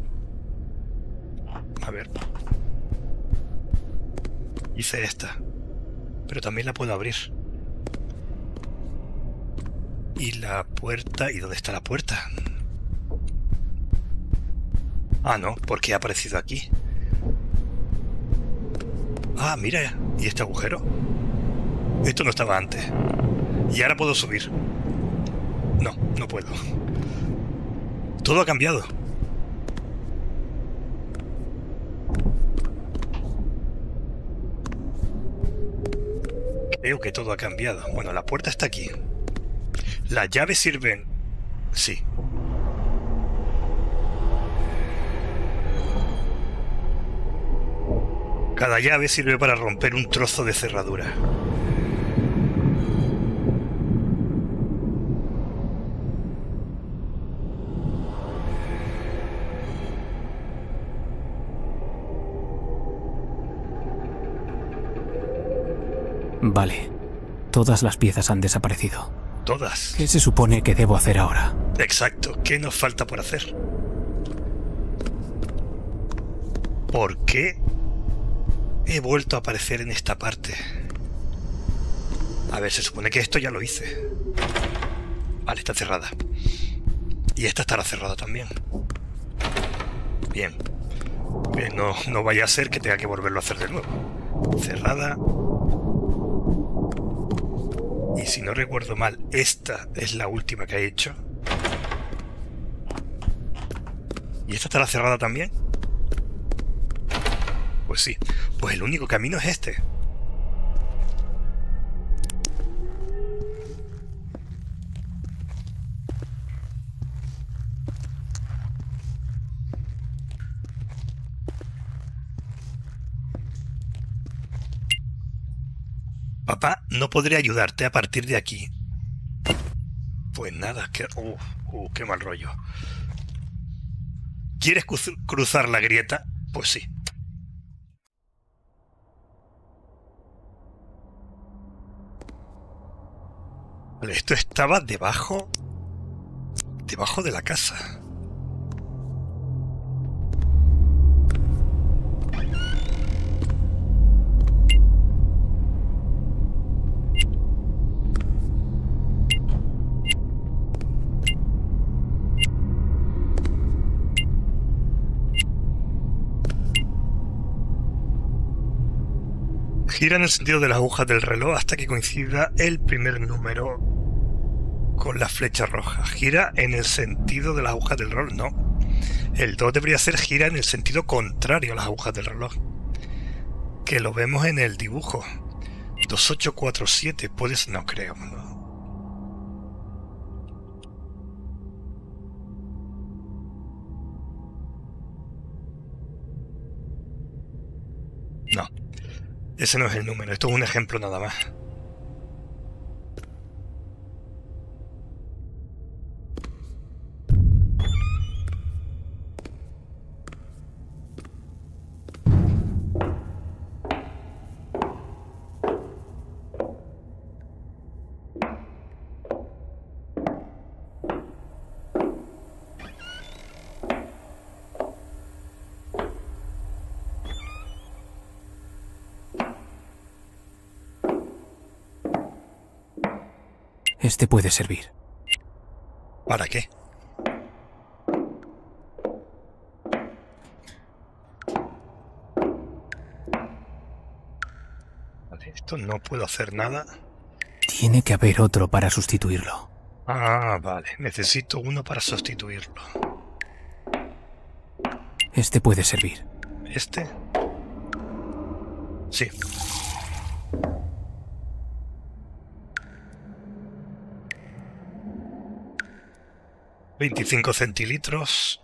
Speaker 4: A ver. Hice esta. Pero también la puedo abrir. Y la puerta... ¿y dónde está la puerta? Ah, no, porque ha aparecido aquí. Ah, mira. ¿Y este agujero? Esto no estaba antes. Y ahora puedo subir. No, no puedo. Todo ha cambiado. Creo que todo ha cambiado. Bueno, la puerta está aquí. Las llaves sirven... Sí. Cada llave sirve para romper un trozo de cerradura.
Speaker 1: Vale. Todas las piezas han desaparecido.
Speaker 4: Todas.
Speaker 1: ¿Qué se supone que debo hacer ahora?
Speaker 4: Exacto. ¿Qué nos falta por hacer? ¿Por qué he vuelto a aparecer en esta parte? A ver, se supone que esto ya lo hice. Vale, está cerrada. Y esta estará cerrada también. Bien. Bien, no vaya a ser que tenga que volverlo a hacer de nuevo. Cerrada. Y si no recuerdo mal, esta es la última que he hecho. ¿Y esta estará cerrada también? Pues sí. Pues el único camino es este. Papá, no podré ayudarte a partir de aquí. Pues nada, que... qué mal rollo. ¿Quieres cruzar la grieta? Pues sí. Vale, esto estaba debajo de la casa. Gira en el sentido de las agujas del reloj hasta que coincida el primer número con la flecha roja. Gira en el sentido de las agujas del reloj, no. El 2 debería ser gira en el sentido contrario a las agujas del reloj. Que lo vemos en el dibujo. 2847, puedes... No creo, no. No. Ese no es el número, esto es un ejemplo nada más.
Speaker 1: Este puede servir.
Speaker 4: ¿Para qué? Vale, esto no puedo hacer nada.
Speaker 1: Tiene que haber otro para sustituirlo.
Speaker 4: Ah, vale. Necesito uno para sustituirlo.
Speaker 1: Este puede servir.
Speaker 4: ¿Este? Sí. $25 centilitros.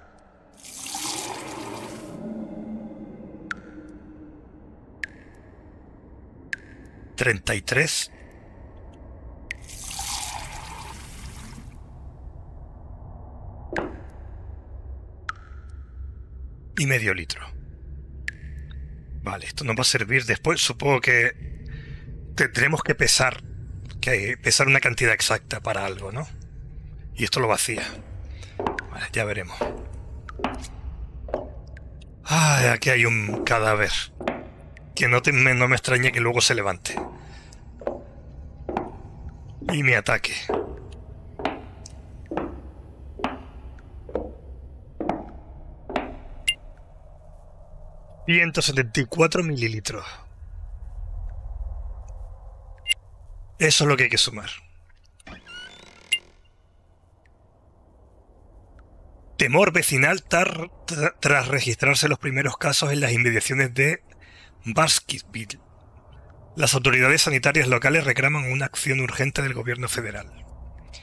Speaker 4: $33. Y medio litro. Vale, esto nos va a servir después. Supongo que tendremos que pesar una cantidad exacta para algo, ¿no? Y esto lo vacía. Vale, ya veremos. Ay, aquí hay un cadáver. Que no me extrañe que luego se levante. Y me ataque. $174 mililitros. Eso es lo que hay que sumar. Temor vecinal tras registrarse los primeros casos en las inmediaciones de Baskerville. Las autoridades sanitarias locales reclaman una acción urgente del gobierno federal.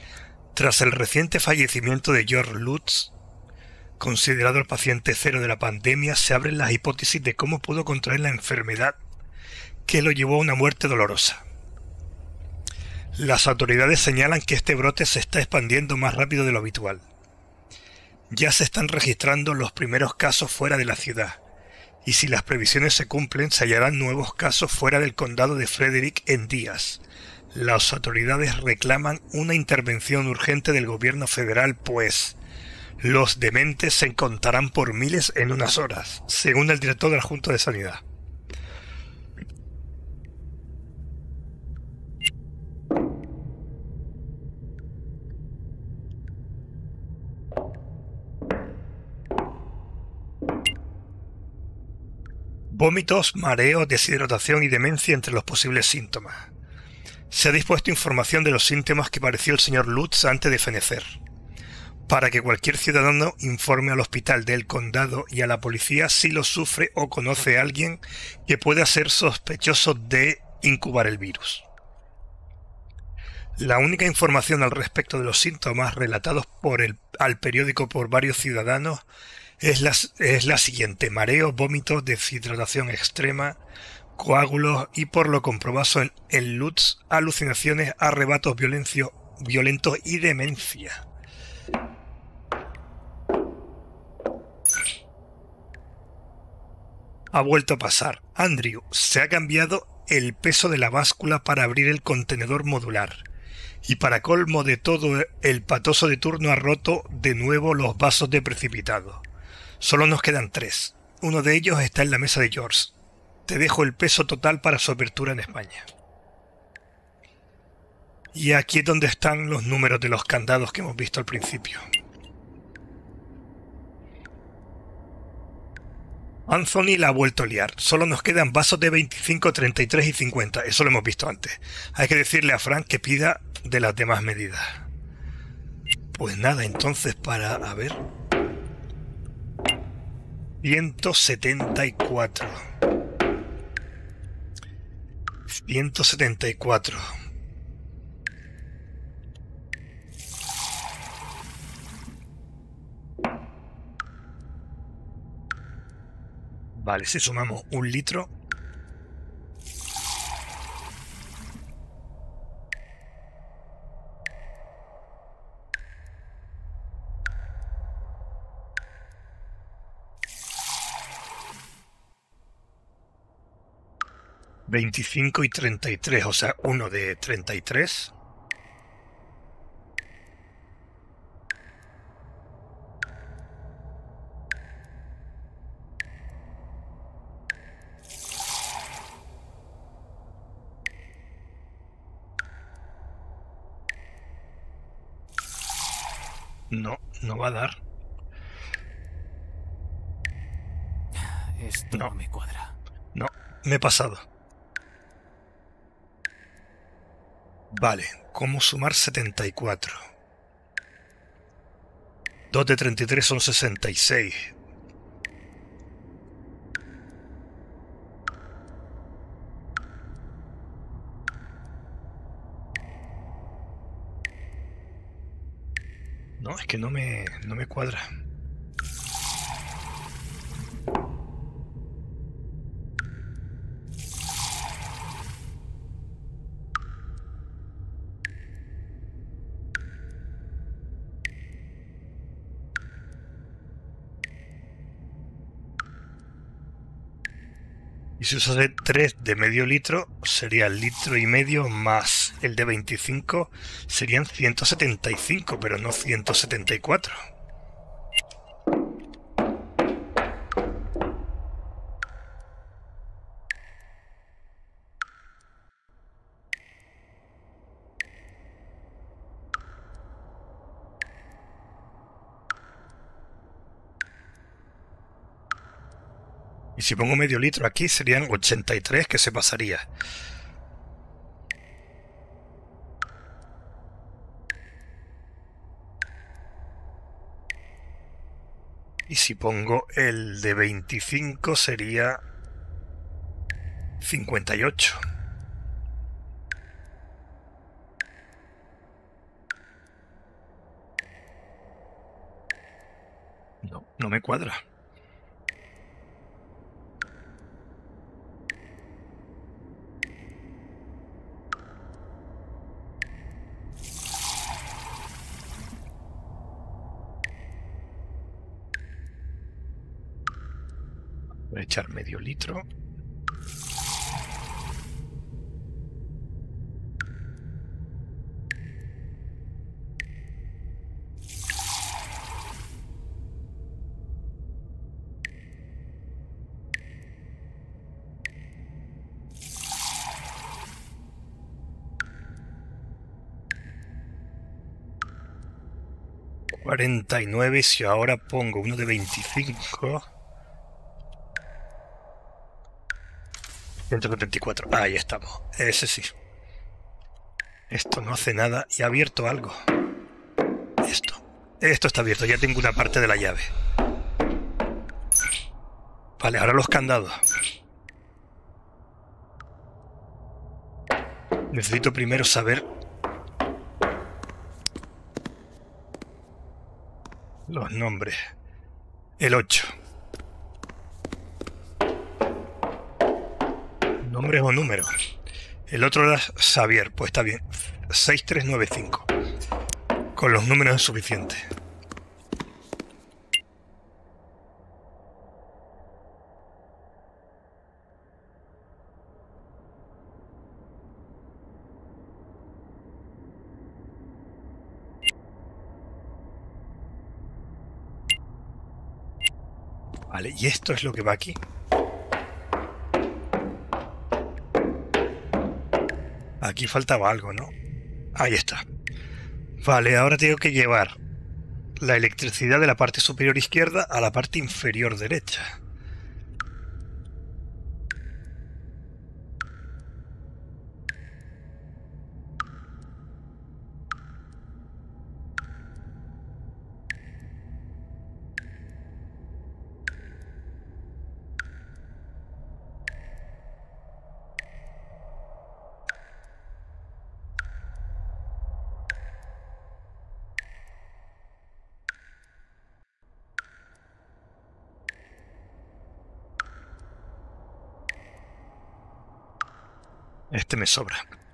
Speaker 4: Tras el reciente fallecimiento de George Lutz, considerado el paciente cero de la pandemia, se abren las hipótesis de cómo pudo contraer la enfermedad que lo llevó a una muerte dolorosa. Las autoridades señalan que este brote se está expandiendo más rápido de lo habitual. Ya se están registrando los primeros casos fuera de la ciudad, y si las previsiones se cumplen, se hallarán nuevos casos fuera del condado de Frederick en días. Las autoridades reclaman una intervención urgente del gobierno federal, pues los dementes se contarán por miles en unas horas, según el director de la Junta de Sanidad. Vómitos, mareo, deshidratación y demencia entre los posibles síntomas. Se ha dispuesto información de los síntomas que padeció el señor Lutz antes de fenecer, para que cualquier ciudadano informe al hospital del condado y a la policía si lo sufre o conoce a alguien que pueda ser sospechoso de incubar el virus. La única información al respecto de los síntomas relatados al periódico por varios ciudadanos es la siguiente: mareo, vómitos, deshidratación extrema, coágulos y, por lo comprobado en Lutz, alucinaciones, arrebatos violentos y demencia. Ha vuelto a pasar. Andrew se ha cambiado el peso de la báscula para abrir el contenedor modular. Y para colmo de todo, el patoso de turno ha roto de nuevo los vasos de precipitado. Solo nos quedan 3. Uno de ellos está en la mesa de George. Te dejo el peso total para su apertura en España. Y aquí es donde están los números de los candados que hemos visto al principio. Anthony la ha vuelto a liar. Solo nos quedan vasos de 25, 33 y 50. Eso lo hemos visto antes. Hay que decirle a Frank que pida de las demás medidas. Pues nada, entonces a ver... 174. 174. Vale, si sumamos 1 litro... ...25 y 33, o sea, uno de 33... No va a dar.
Speaker 1: Esto no me cuadra.
Speaker 4: No, me he pasado. Vale, ¿cómo sumar 74? 2 de 33 son 66. No, es que no me cuadra. Y si usase 3 de medio litro, sería el litro y medio más el de 25, serían 175, pero no 174. Y si pongo medio litro aquí, serían 83, que se pasaría. Y si pongo el de 25, sería 58. No, no me cuadra. Voy a echar medio litro. $49, si ahora pongo uno de 25... 174. Ahí estamos. Ese sí. Esto no hace nada. Y ha abierto algo. Esto está abierto. Ya tengo una parte de la llave. Vale, ahora los candados. Necesito primero saber los nombres. El 8. ¿Nombres o números? El otro era Xavier. Pues está bien. 6395. Con los números es suficiente. Vale, y esto es lo que va aquí. Aquí faltaba algo, ¿no? Ahí está. Vale, ahora tengo que llevar la electricidad de la parte superior izquierda a la parte inferior derecha. Este me sobra.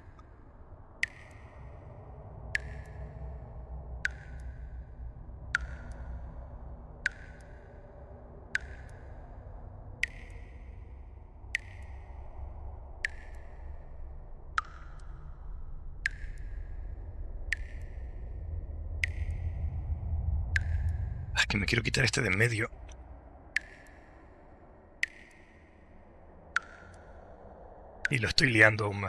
Speaker 4: Es que me quiero quitar este de en medio. Y lo estoy liando aún más.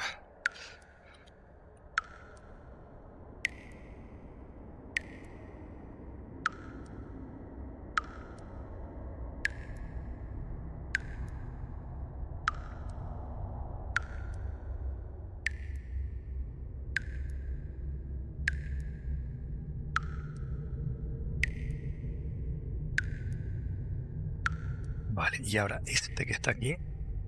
Speaker 4: Vale, y ahora este que está aquí.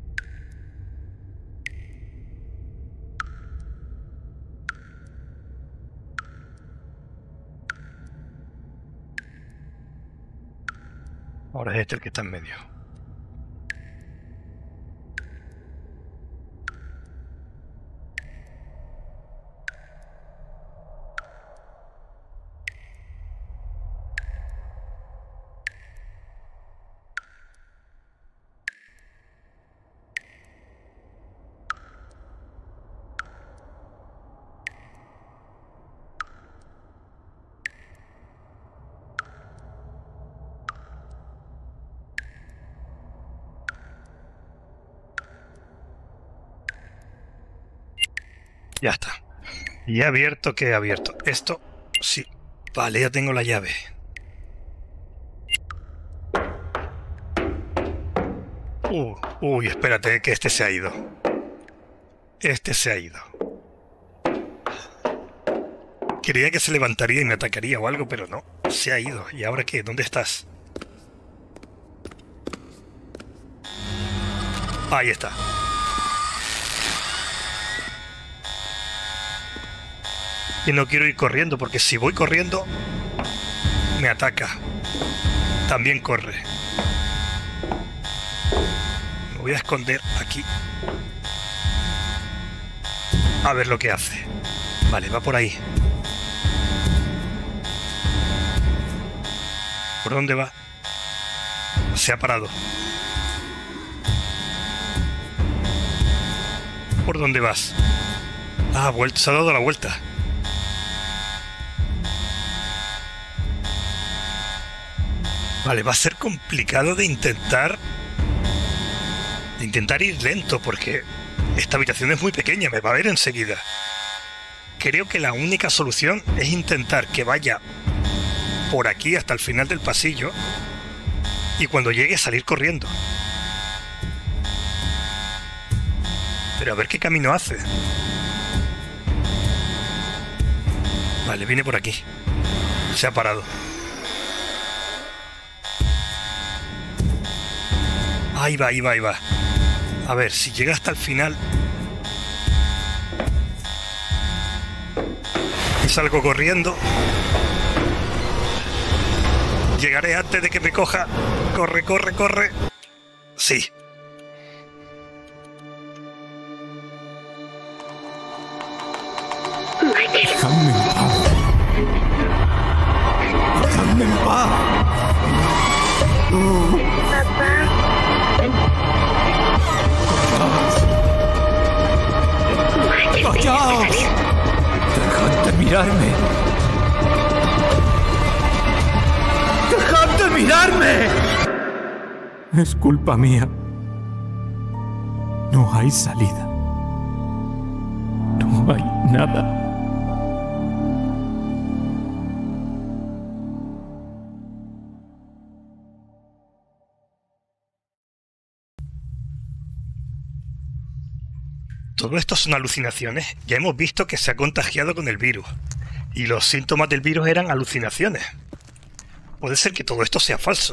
Speaker 4: Ahora es este el que está en medio. Ya está. Y he abierto, ¿qué he abierto? Esto, sí. Vale, ya tengo la llave. Uy, espérate, que este se ha ido. Este se ha ido. Creía que se levantaría y me atacaría o algo, pero no. Se ha ido. ¿Y ahora qué? ¿Dónde estás? Ahí está. Y no quiero ir corriendo, porque si voy corriendo, me ataca. también corre. Me voy a esconder aquí. A ver lo que hace. Vale, va por ahí. ¿Por dónde va? Se ha parado. ¿Por dónde vas? Ah, vuelto, se ha dado la vuelta. Vale, va a ser complicado de intentar ir lento, porque esta habitación es muy pequeña, me va a ver enseguida. Creo que la única solución es intentar que vaya por aquí hasta el final del pasillo y cuando llegue salir corriendo. Pero a ver qué camino hace. Vale, viene por aquí. Se ha parado. Ahí va, ahí va, ahí va. A ver, si llega hasta el final... y salgo corriendo. Llegaré antes de que me coja. Corre, corre, corre. Sí.
Speaker 5: Dejadme en paz. Dejadme en paz. ¡Callaos! ¡Dejad de mirarme! ¡Dejad de mirarme! Es culpa mía. No hay salida. No hay nada.
Speaker 4: Todo esto son alucinaciones. Ya hemos visto que se ha contagiado con el virus. Y los síntomas del virus eran alucinaciones. Puede ser que todo esto sea falso.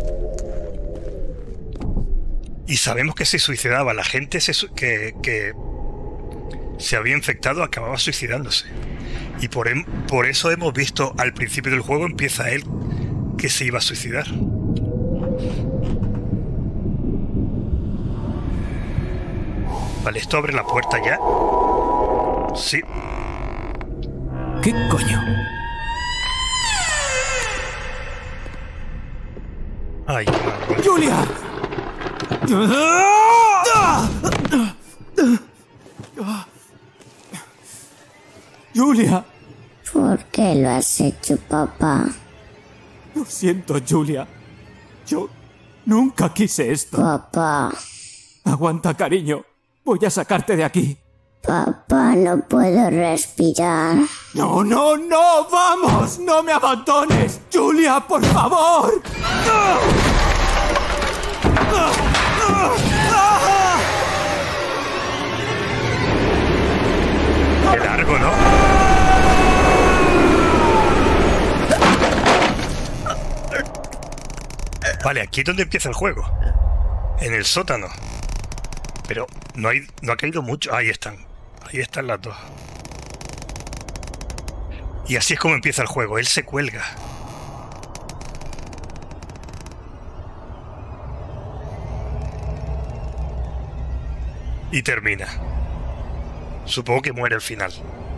Speaker 4: Y sabemos que se suicidaba. La gente que se había infectado acababa suicidándose. Y por eso hemos visto al principio del juego empieza él que se iba a suicidar. Vale, esto abre la puerta ya. Sí.
Speaker 5: ¿Qué coño?
Speaker 4: Ay,
Speaker 5: ¡Julia! ¡Julia!
Speaker 3: ¿Por qué lo has hecho, papá?
Speaker 5: Lo siento, Julia. Yo nunca quise esto.
Speaker 3: Papá.
Speaker 5: Aguanta, cariño. Voy a sacarte de aquí.
Speaker 3: Papá, no puedo respirar.
Speaker 5: ¡No, no, no! ¡Vamos! ¡No me abandones! ¡Julia, por favor!
Speaker 4: qué largo, ¿no? Vale, aquí es donde empieza el juego. En el sótano. Pero no ha caído mucho. Ahí están. Ahí están las dos. Y así es como empieza el juego. Él se cuelga. Y termina. Supongo que muere al final.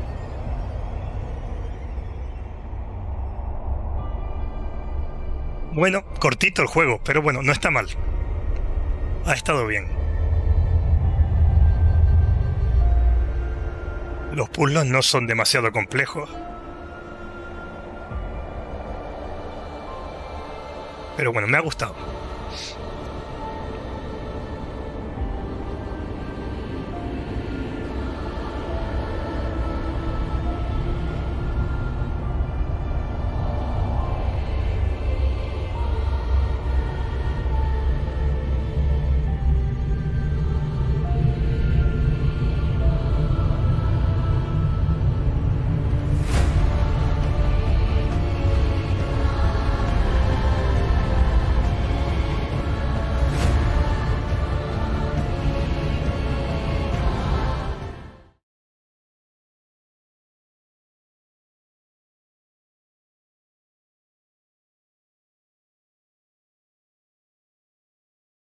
Speaker 4: Bueno, cortito el juego, pero bueno, no está mal. Ha estado bien. Los puzzles no son demasiado complejos. Pero bueno, me ha gustado.